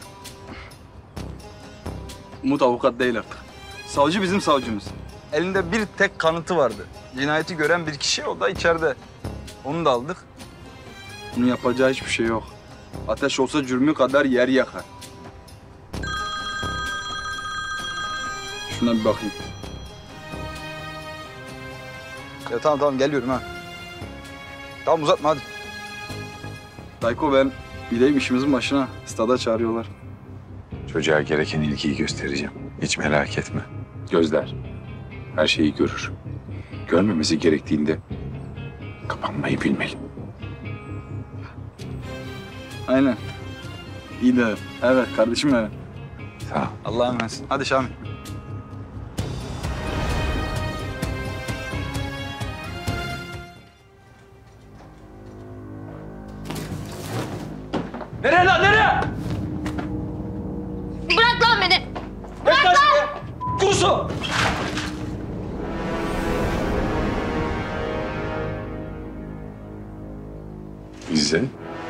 Umut avukat değil artık. Savcı bizim savcımız. Elinde bir tek kanıtı vardı. Cinayeti gören bir kişi, o da içeride. Onu da aldık. Bunun yapacağı hiçbir şey yok. Ateş olsa cürmü kadar yer yakar. Şuna bir bakayım. Ya tamam geliyorum ha. Tamam uzatma hadi. Dayko ben gideyim işimizin başına. Stada çağırıyorlar. Çocuğa gereken ilgiyi göstereceğim. Hiç merak etme. Gözler her şeyi görür. Görmemesi gerektiğinde kapanmayı bilmeli. Aynen. İyi de evet kardeşim benim. Sağ ol. Allah'a emanetsin. Hadi Şamil. Nereye lan nereye? Bırak lan beni! Bırak lan! Kuzu! Bize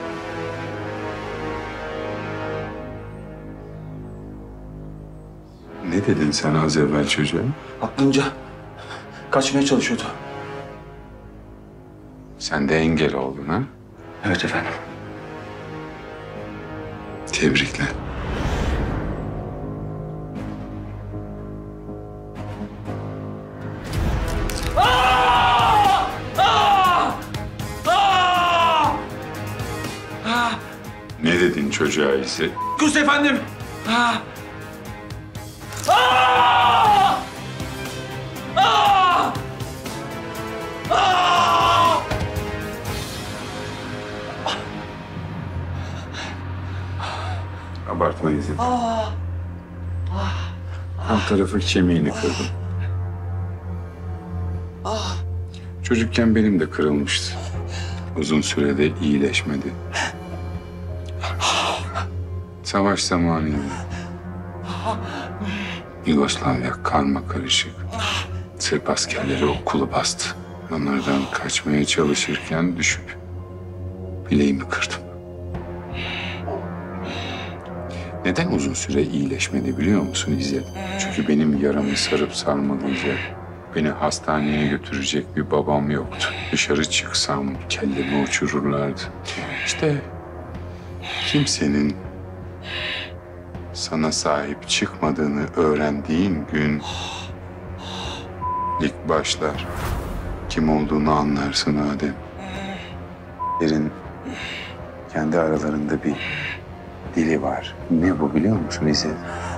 ne dedin sen az evvel çocuğa? Aklınca kaçmaya çalışıyordu. Sen de engel oldun ha? Evet efendim. Tebrikler. Ne dedin çocuğa İzzet. Kus efendim. Abartma İzzet. Alt tarafı kemiğini kırdım. Çocukken benim de kırılmıştı. Uzun sürede iyileşmedi. Savaş zamanıydı. Yugoslavya karma karışık. Sırp askerleri okulu bastı. Onlardan kaçmaya çalışırken düşüp bileğimi kırdım. Neden uzun süre iyileşmedi biliyor musun İzzet? Çünkü benim yaramı sarıp sarmalayacak, beni hastaneye götürecek bir babam yoktu. Dışarı çıksam kellemi uçururlardı. İşte kimsenin sana sahip çıkmadığını öğrendiğin gün ilk başlar. Kim olduğunu anlarsın Adem. Yerin kendi aralarında bir dili var. Ne bu biliyor musun İzzet?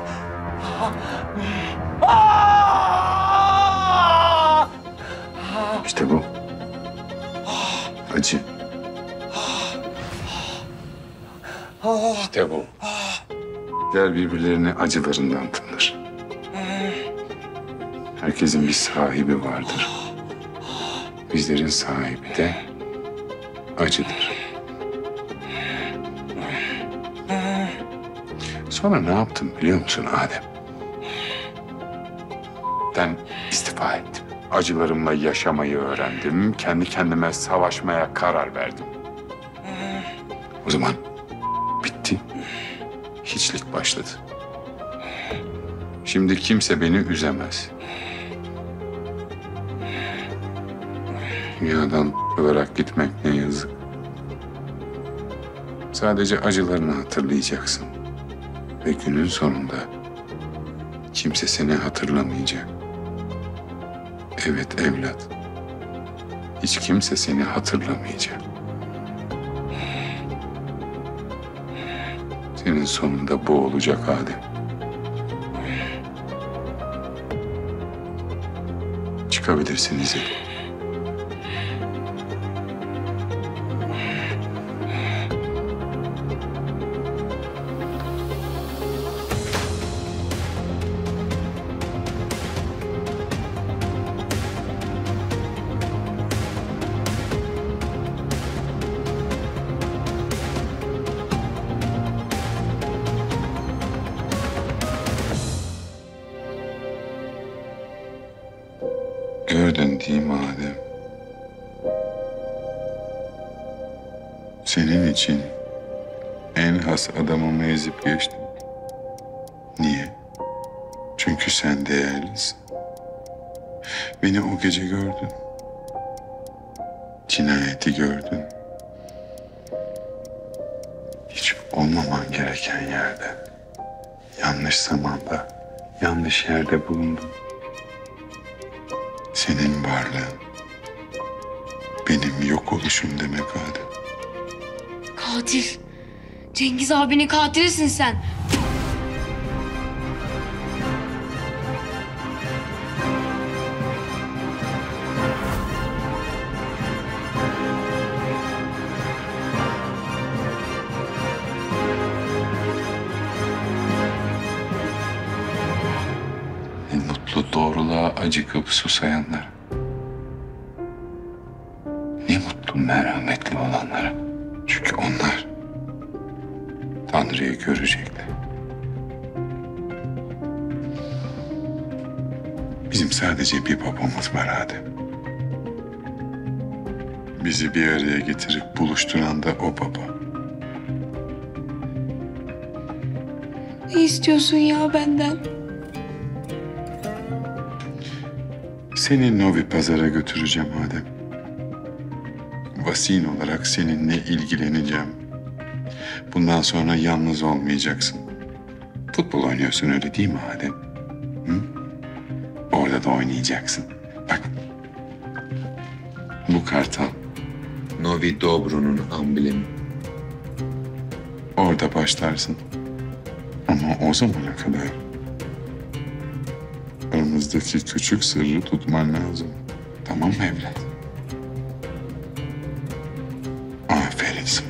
İşte bu. Acı. İşte bu. Gel birbirlerini acılarından tanır. Herkesin bir sahibi vardır. Bizlerin sahibi de acıdır. Sonra ne yaptım biliyor musun Adem? Ben istifa ettim. Acılarımla yaşamayı öğrendim. Kendi kendime savaşmaya karar verdim. O zaman bitti. Hiçlik başladı. Şimdi kimse beni üzemez. Dünyadan olarak gitmek ne yazık. Sadece acılarını hatırlayacaksın. Ve günün sonunda kimse seni hatırlamayacak. Evet evlat. Hiç kimse seni hatırlamayacak. Senin sonunda bu olacak Adem. Çıkabilirsin İzzet. Gördün değil mi Adem? Senin için en has adamımı ezip geçtim. Niye? Çünkü sen değerlisin. Beni o gece gördün. Cinayeti gördün. Hiç olmaman gereken yerde, yanlış zamanda, yanlış yerde bulundun. Senin varlığın benim yok oluşum demek Adem. Katil. Cengiz abinin katilisin sen. En mutlu doğruluğa acıkıp susayanlar. Ne mutlu merhametli olanlara. Çünkü onlar Tanrı'yı görecekler. Bizim sadece bir babamız var Adem. Bizi bir araya getirip buluşturan da o baba. Ne istiyorsun ya benden? Seni Novi Pazar'a götüreceğim Adem. Vasin olarak seninle ilgileneceğim. Bundan sonra yalnız olmayacaksın. Futbol oynuyorsun öyle değil mi Adem? Hı? Orada da oynayacaksın. Bak. Bu kartal Novi Dobro'nun amblemi. orada başlarsın. Ama o zamana kadar aramızdaki küçük sırrı tutman lazım. Tamam mı evlat? Aferin sana.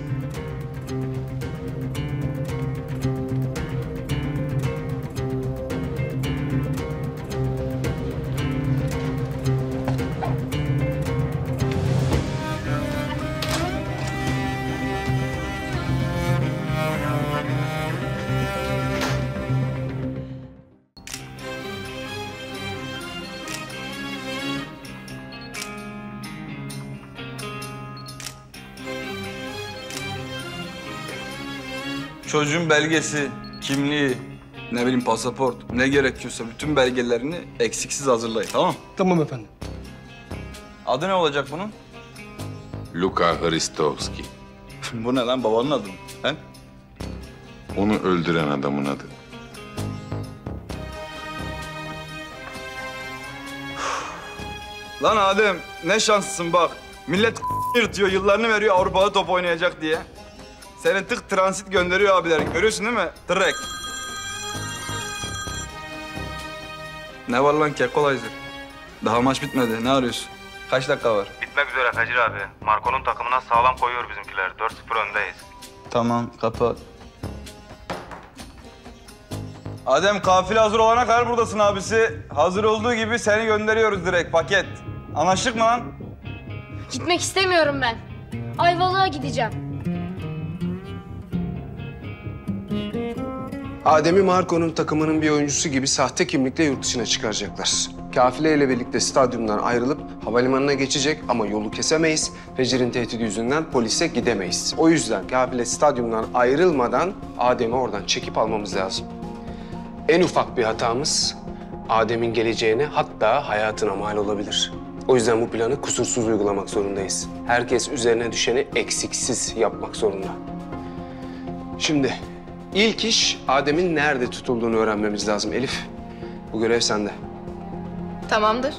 Çocuğun belgesi, kimliği, ne bileyim pasaport, ne gerekiyorsa bütün belgelerini eksiksiz hazırlayın, tamam? Tamam efendim. Adı ne olacak bunun? Luka Hristovski. Bu ne lan, babanın adı mı? He? Onu öldüren adamın adı. Lan Adem, ne şanslısın bak. Millet yırtıyor, yıllarını veriyor Avrupa'da top oynayacak diye. Seni tık transit gönderiyor abiler. Görüyorsun değil mi? Direkt. Ne var lan Kekkolayzer? Daha maç bitmedi. Ne arıyorsun? Kaç dakika var? Bitmek üzere Fecir abi. Marco'nun takımına sağlam koyuyor bizimkiler. 4-0 öndeyiz. Tamam, kapat. Adem, kafile hazır olana kadar buradasın abisi. Hazır olduğu gibi seni gönderiyoruz direkt, paket. Anlaştık mı lan? Gitmek istemiyorum ben. Ayvalık'a gideceğim. Adem'i Marco'nun takımının bir oyuncusu gibi sahte kimlikle yurt dışına çıkaracaklar. Kafile ile birlikte stadyumdan ayrılıp havalimanına geçecek ama yolu kesemeyiz. Fecir'in tehdidi yüzünden polise gidemeyiz. O yüzden kafile stadyumdan ayrılmadan Adem'i oradan çekip almamız lazım. En ufak bir hatamız Adem'in geleceğine, hatta hayatına mal olabilir. O yüzden bu planı kusursuz uygulamak zorundayız. Herkes üzerine düşeni eksiksiz yapmak zorunda. Şimdi ilk iş Adem'in nerede tutulduğunu öğrenmemiz lazım Elif. Bu görev sende. Tamamdır.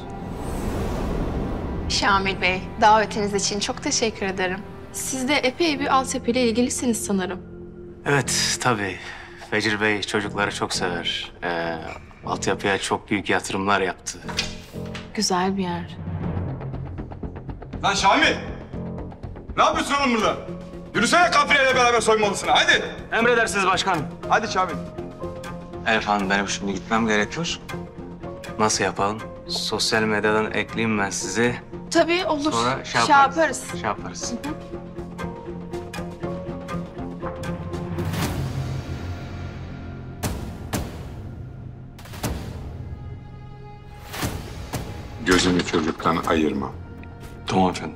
Şamil Bey, davetiniz için çok teşekkür ederim. Siz de epey bir altyapıyla ilgilisiniz sanırım. Evet, tabii. Fecir Bey çocukları çok sever. Altyapıya çok büyük yatırımlar yaptı. Güzel bir yer. Lan Şamil! Ne yapıyorsun oğlum burada? Yürüsene kafileyle beraber soyma odasına, hadi! Emredersiniz başkanım. Hadi Şamil. Elif Hanım, benim şimdi gitmem gerekiyor. Nasıl yapalım? Sosyal medyadan ekleyeyim ben sizi. Tabii olur. Sonra şey yaparız. Şey yaparız. Gözünü çocuktan ayırma. Tamam efendim.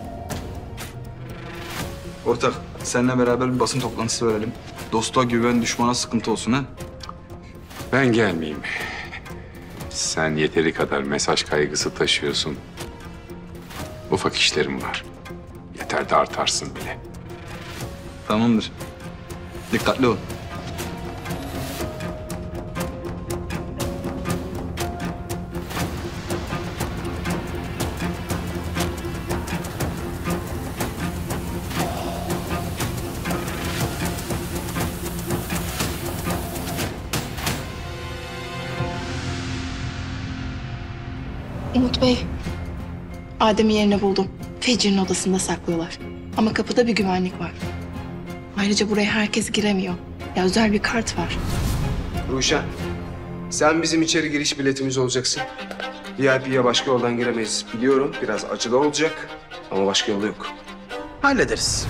Ortak, seninle beraber bir basın toplantısı verelim. Dosta güven, düşmana sıkıntı olsun ha. Ben gelmeyeyim. Sen yeteri kadar mesaj kaygısı taşıyorsun. Ufak işlerim var. Yeter de artarsın bile. Tamamdır. Dikkatli ol. Umut Bey, Adem'i yerine buldum. Fecir'in odasında saklıyorlar. Ama kapıda bir güvenlik var. Ayrıca buraya herkes giremiyor. Ya özel bir kart var. Ruşen, sen bizim içeri giriş biletimiz olacaksın. VIP'ye başka yoldan giremeyiz. Biliyorum biraz acılı olacak ama başka yolu yok. Hallederiz.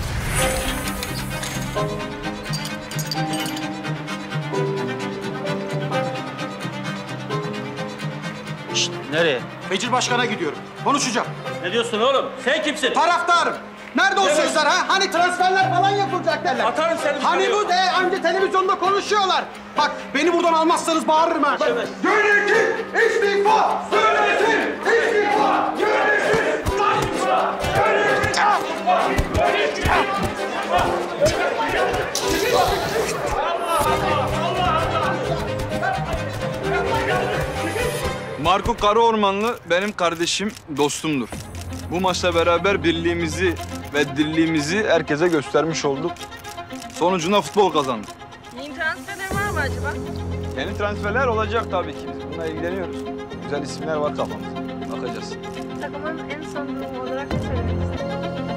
Nereye? Fecir Başkan'a gidiyorum. Konuşacağım. Ne diyorsun oğlum? Sen kimsin? Taraftarım. Nerede o Evet. sözler ha? Hani transferler falan yapılacak derler. Atarım seni Hani dışarıya. bu de anca televizyonda konuşuyorlar. Bak beni buradan almazsanız bağırırım ha. Yönetim istifa! Yönetim istifa! Yönetim istifa! Marco Karaormanlı benim kardeşim, dostumdur. Bu maçla beraber birliğimizi ve dirliğimizi herkese göstermiş olduk. Sonucunda futbol kazandı. Yeni transferler var mı acaba? Yeni transferler olacak tabii ki. Biz bununla ilgileniyoruz. Güzel isimler var kafamızda. Bakacağız. Takımın en son durumu olarak ne söylemek istedim?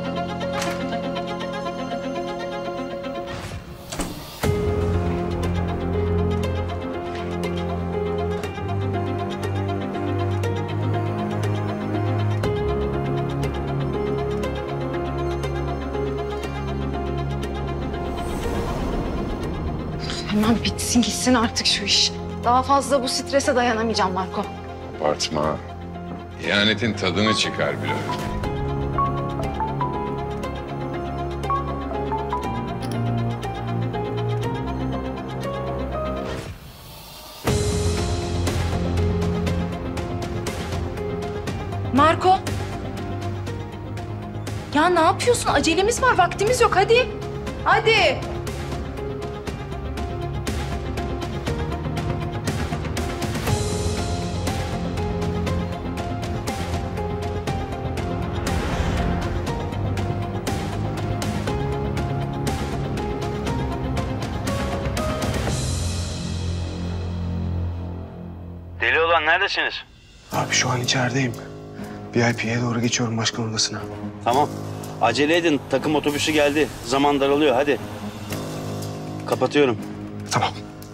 Hemen bitsin gitsin artık şu iş. Daha fazla bu strese dayanamayacağım Marco. Abartma. İhanetin tadını çıkar biraz. Marco. Ya ne yapıyorsun? Acelemiz var, vaktimiz yok. Hadi. Hadi. Deli olan neredesiniz? Abi şu an içerideyim. VIP'ye doğru geçiyorum başkan odasına. Tamam. Acele edin. Takım otobüsü geldi. Zaman daralıyor. Hadi. Kapatıyorum. Tamam.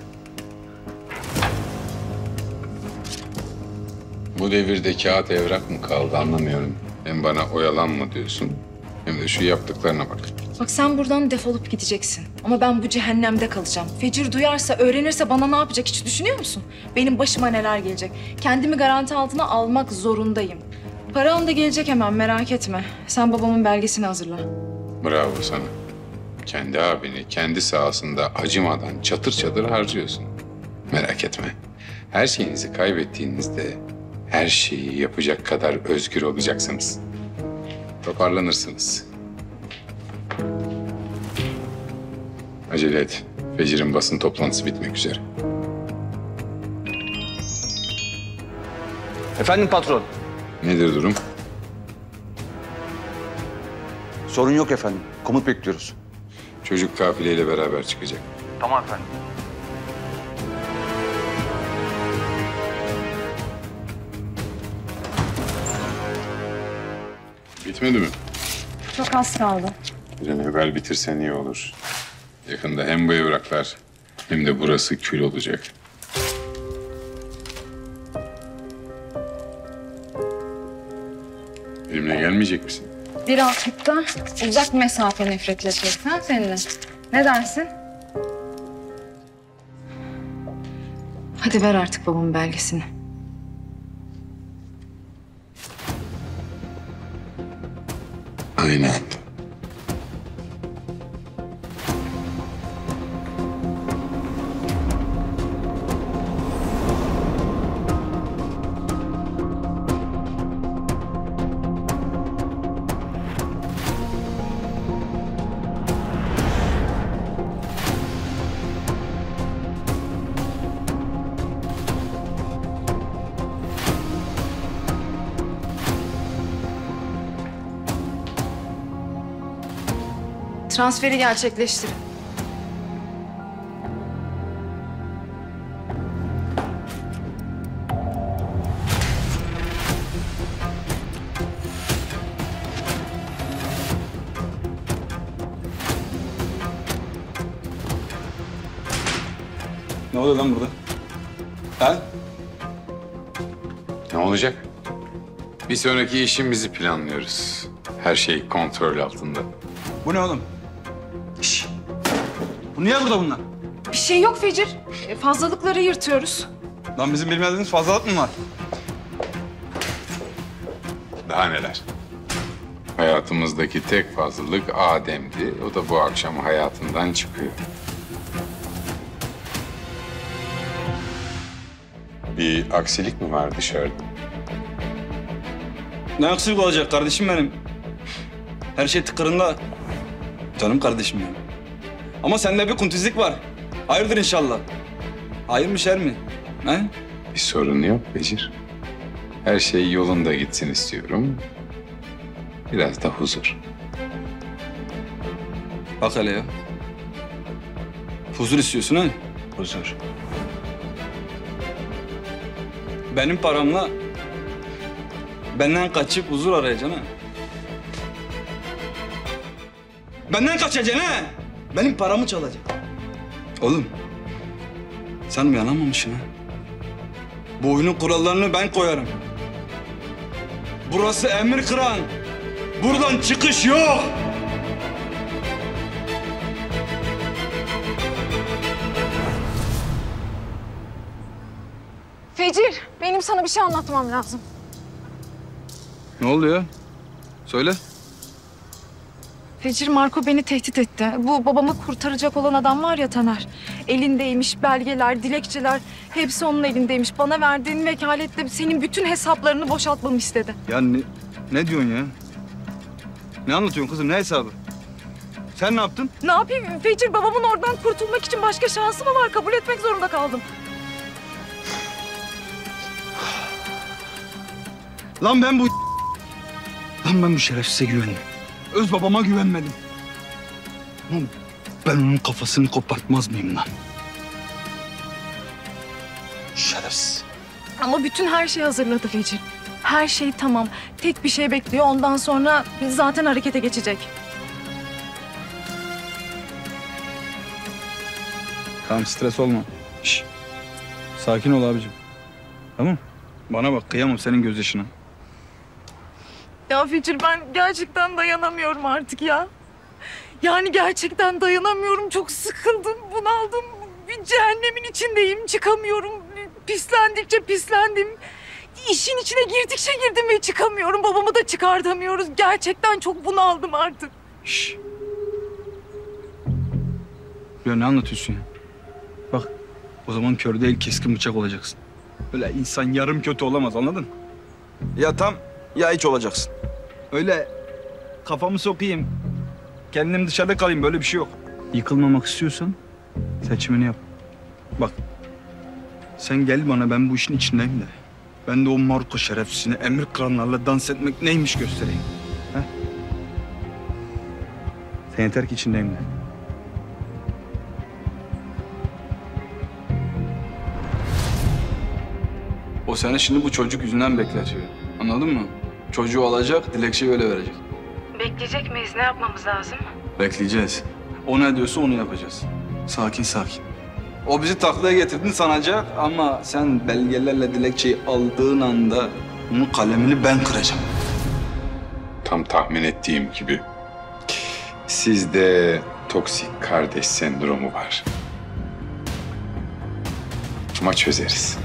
Bu devirde kağıt evrak mı kaldı anlamıyorum. Hem bana oyalanma diyorsun hem de şu yaptıklarına bak. Bak sen buradan defolup gideceksin. Ama ben bu cehennemde kalacağım. Fecir duyarsa, öğrenirse bana ne yapacak hiç düşünüyor musun? Benim başıma neler gelecek? Kendimi garanti altına almak zorundayım. Paran da gelecek hemen, merak etme. Sen babamın belgesini hazırla. Bravo sana. Kendi abini kendi sahasında acımadan çatır çatır harcıyorsun. Merak etme. Her şeyinizi kaybettiğinizde her şeyi yapacak kadar özgür olacaksınız. Toparlanırsınız. Acele et. Fecir'in basın toplantısı bitmek üzere. Efendim patron. Nedir durum? Sorun yok efendim. Komut bekliyoruz. Çocuk kafileyle beraber çıkacak. Tamam efendim. Bitmedi mi? Çok az kaldı. Bir an evvel bitirsen iyi olur. Yakında hem bu evraklar hem de burası kül olacak. Benimle gelmeyecek misin? Birazcık da uzak mesafe nefretleşiriz ha seninle. Ne dersin? Hadi ver artık babamın belgesini. Aynen. Transferi gerçekleştirin. Ne oluyor lan burada? Ha? Ne olacak? Bir sonraki işimizi planlıyoruz. Her şey kontrol altında. Bu ne oğlum? Şşş. Bu niye burada bunlar? Bir şey yok Fecir. Fazlalıkları yırtıyoruz. Lan bizim bilmediğimiz fazlalık mı var? Daha neler? Hayatımızdaki tek fazlalık Adem'di. O da bu akşam hayatından çıkıyor. Bir aksilik mi var dışarıda? Ne aksilik olacak kardeşim benim? Her şey tıkırında. Canım kardeşim benim. Ama sende bir kuntizlik var. Hayırdır inşallah. Hayır mı şer mi? He? Bir sorun yok Becir. Her şey yolunda gitsin istiyorum. Biraz da huzur. Bak hele ya. Huzur istiyorsun ha? Huzur. Benim paramla benden kaçıp huzur arayacaksın ha? Benden kaçacaksın ha? Benim paramı çalacaksın. Oğlum, sen uyanamamışsın ha? Bu oyunun kurallarını ben koyarım. Burası Emir Kıran. Buradan çıkış yok. Fecir, benim sana bir şey anlatmam lazım. Ne oluyor? Söyle. Fecir, Marco beni tehdit etti. Bu babamı kurtaracak olan adam var ya Taner. Elindeymiş belgeler, dilekçeler. Hepsi onun elindeymiş. Bana verdiğin vekaletle senin bütün hesaplarını boşaltmamı istedi. Ya ne diyorsun ya? Ne anlatıyorsun kızım? Ne hesabı? Sen ne yaptın? Ne yapayım Fecir? Babamın oradan kurtulmak için başka şansı mı var? Kabul etmek zorunda kaldım. Lan ben bu şerefsize güvendim. Öz babama güvenmedim. Lan ben onun kafasını kopartmaz mıyım lan? Şerefsiz. Ama bütün her şeyi hazırladı Fecir. Her şey tamam. Tek bir şey bekliyor. Ondan sonra biz zaten harekete geçecek. Tamam, stres olma. Şş. Sakin ol abicim. Tamam. Bana bak, kıyamam senin gözyaşına. Ya Fecir, ben gerçekten dayanamıyorum artık ya. Yani gerçekten dayanamıyorum. Çok sıkıldım, bunaldım. Bir cehennemin içindeyim, çıkamıyorum. Pislendikçe pislendim. İşin içine girdikçe girdim ve çıkamıyorum. Babamı da çıkartamıyoruz. Gerçekten çok bunaldım artık. Şş. Ya ne anlatıyorsun ya? Bak, o zaman kör değil keskin bıçak olacaksın. Böyle insan yarım kötü olamaz, anladın mı? Ya tam ya hiç olacaksın. Öyle kafamı sokayım, kendim dışarıda kalayım, böyle bir şey yok. Yıkılmamak istiyorsan seçimini yap. Bak, sen gel bana, ben bu işin içindeyim de. Ben de o Marco şerefsizine Emir Kıranlarla dans etmek neymiş göstereyim. He? Sen yeter ki içindeyim de. O seni şimdi bu çocuk yüzünden bekletiyor. Anladın mı? Çocuğu alacak, dilekçeyi öyle verecek. Bekleyecek miyiz? Ne yapmamız lazım? Bekleyeceğiz. O ne diyorsa onu yapacağız. Sakin sakin. O bizi taklaya getirdin sanacak ama sen belgelerle dilekçeyi aldığın anda onun kalemini ben kıracağım. Tam tahmin ettiğim gibi sizde toksik kardeş sendromu var. Ama çözeriz.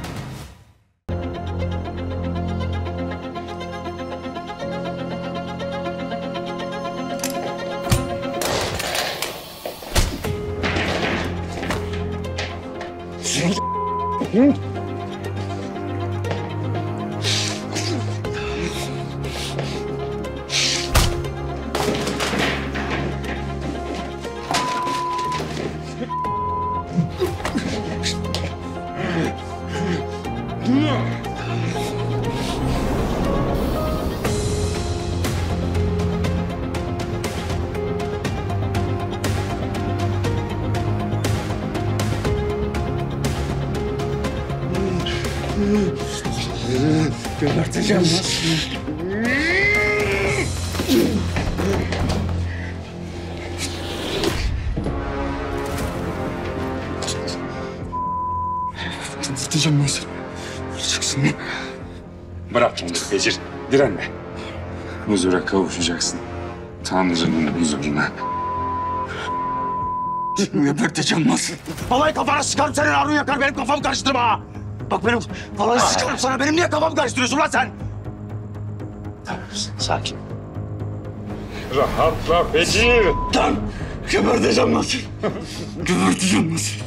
Geberteceğim lan. Geberteceğim lan seni. Vuracaksın lan. Bırak onu Fecir. Direnme. Huzura kavuşacaksın. Tanrı'nın huzuruna. Geberteceğim lan seni. Vallahi kafana sıkarım senin, Harun yakar, benim kafamı karıştırma. Bak benim, vallahi sıkarım sana, benim niye kafamı karıştırıyorsun lan sen? Sakin. Rahatla Fecir. Lan geberteceğim lan seni. Geberteceğim lan seni.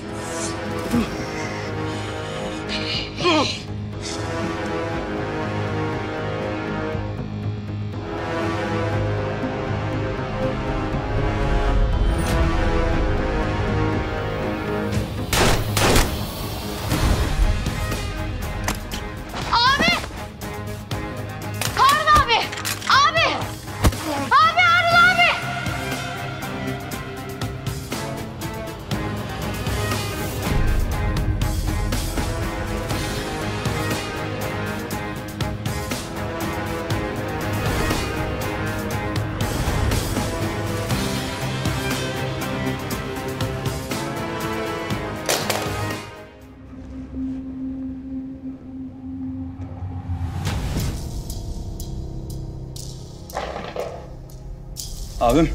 Abim.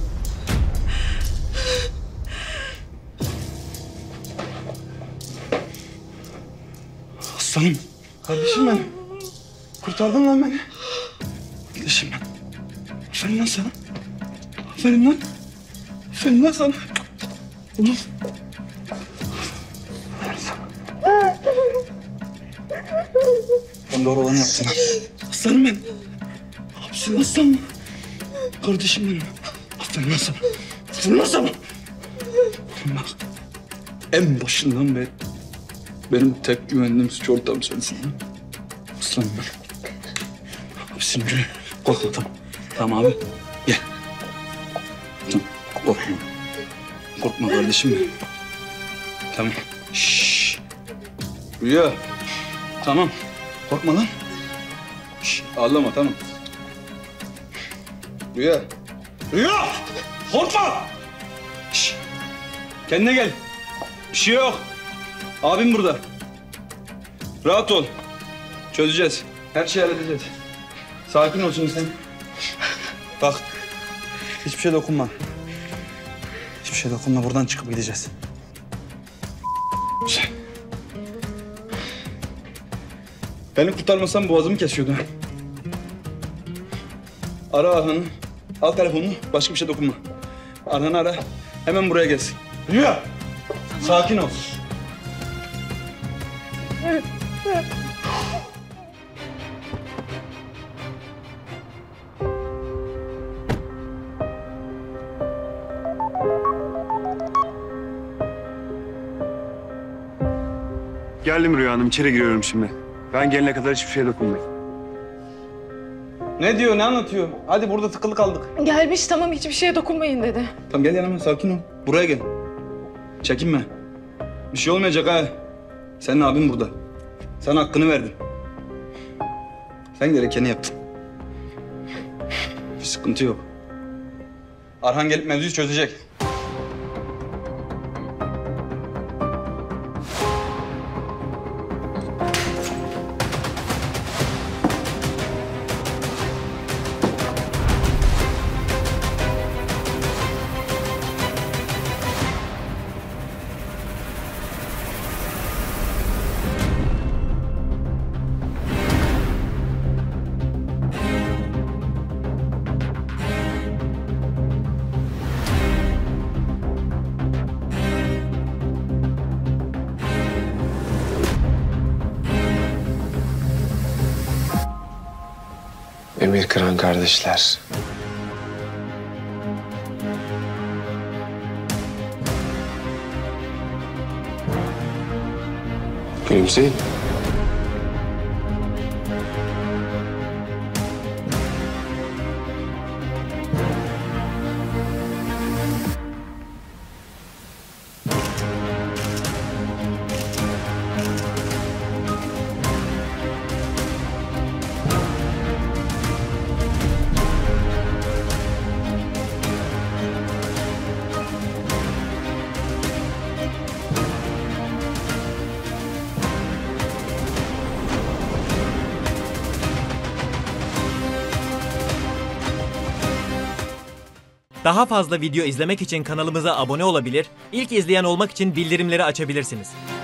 Aslanım. Kardeşim benim. Kurtardın lan beni. Kardeşim ben. Aferin lan sana. Aferin lan. Aferin lan sana. Oğlum. Ben doğru olanı yaptım. Aslanım ben. Abisin aslanım. Kardeşim benim. Aferin lan sana. Aferin lan sana. Bak. En başından beri benim tek güvendiğim suç ortağım sensin lan. Aslanım ben. Abisin yürü. Korkma tamam. Tamam abi. Gel. Tamam. Korkma. Korkma kardeşim benim. Tamam. Şşş. Rüya. Tamam. Korkma lan. Şşş. Ağlama tamam. Rüya. Rüya! Korkma! Şşş. Kendine gel. Bir şey yok. Abim burada. Rahat ol. Çözeceğiz. Her şeyi halledeceğiz. Sakin olsun sen. Bak. Hiçbir şey dokunma. Hiçbir şey dokunma. Buradan çıkıp gideceğiz. Beni kurtarmasan boğazımı kesiyordu. Ara Arhan'ı. Al telefonunu. Başka bir şey dokunma. Arhan'ı ara. Hemen buraya gelsin. Rüya! Sakin ol. Geldim Rüya Hanım, içeri giriyorum şimdi. Ben gelene kadar hiçbir şeye dokunmayın. Ne diyor, ne anlatıyor? Hadi burada tıkılı kaldık. Gelmiş tamam hiçbir şeye dokunmayın dedi. Tamam gel yanıma, sakin ol. Buraya gel. Çekinme. Bir şey olmayacak ha. Senin abin burada. Sana hakkını verdim. Sen gerekeni yaptın. Bir sıkıntı yok. Arhan gelip mevzuyu çözecek. Emir Kıran kardeşler. Gülümseyin. Daha fazla video izlemek için kanalımıza abone olabilir, ilk izleyen olmak için bildirimleri açabilirsiniz.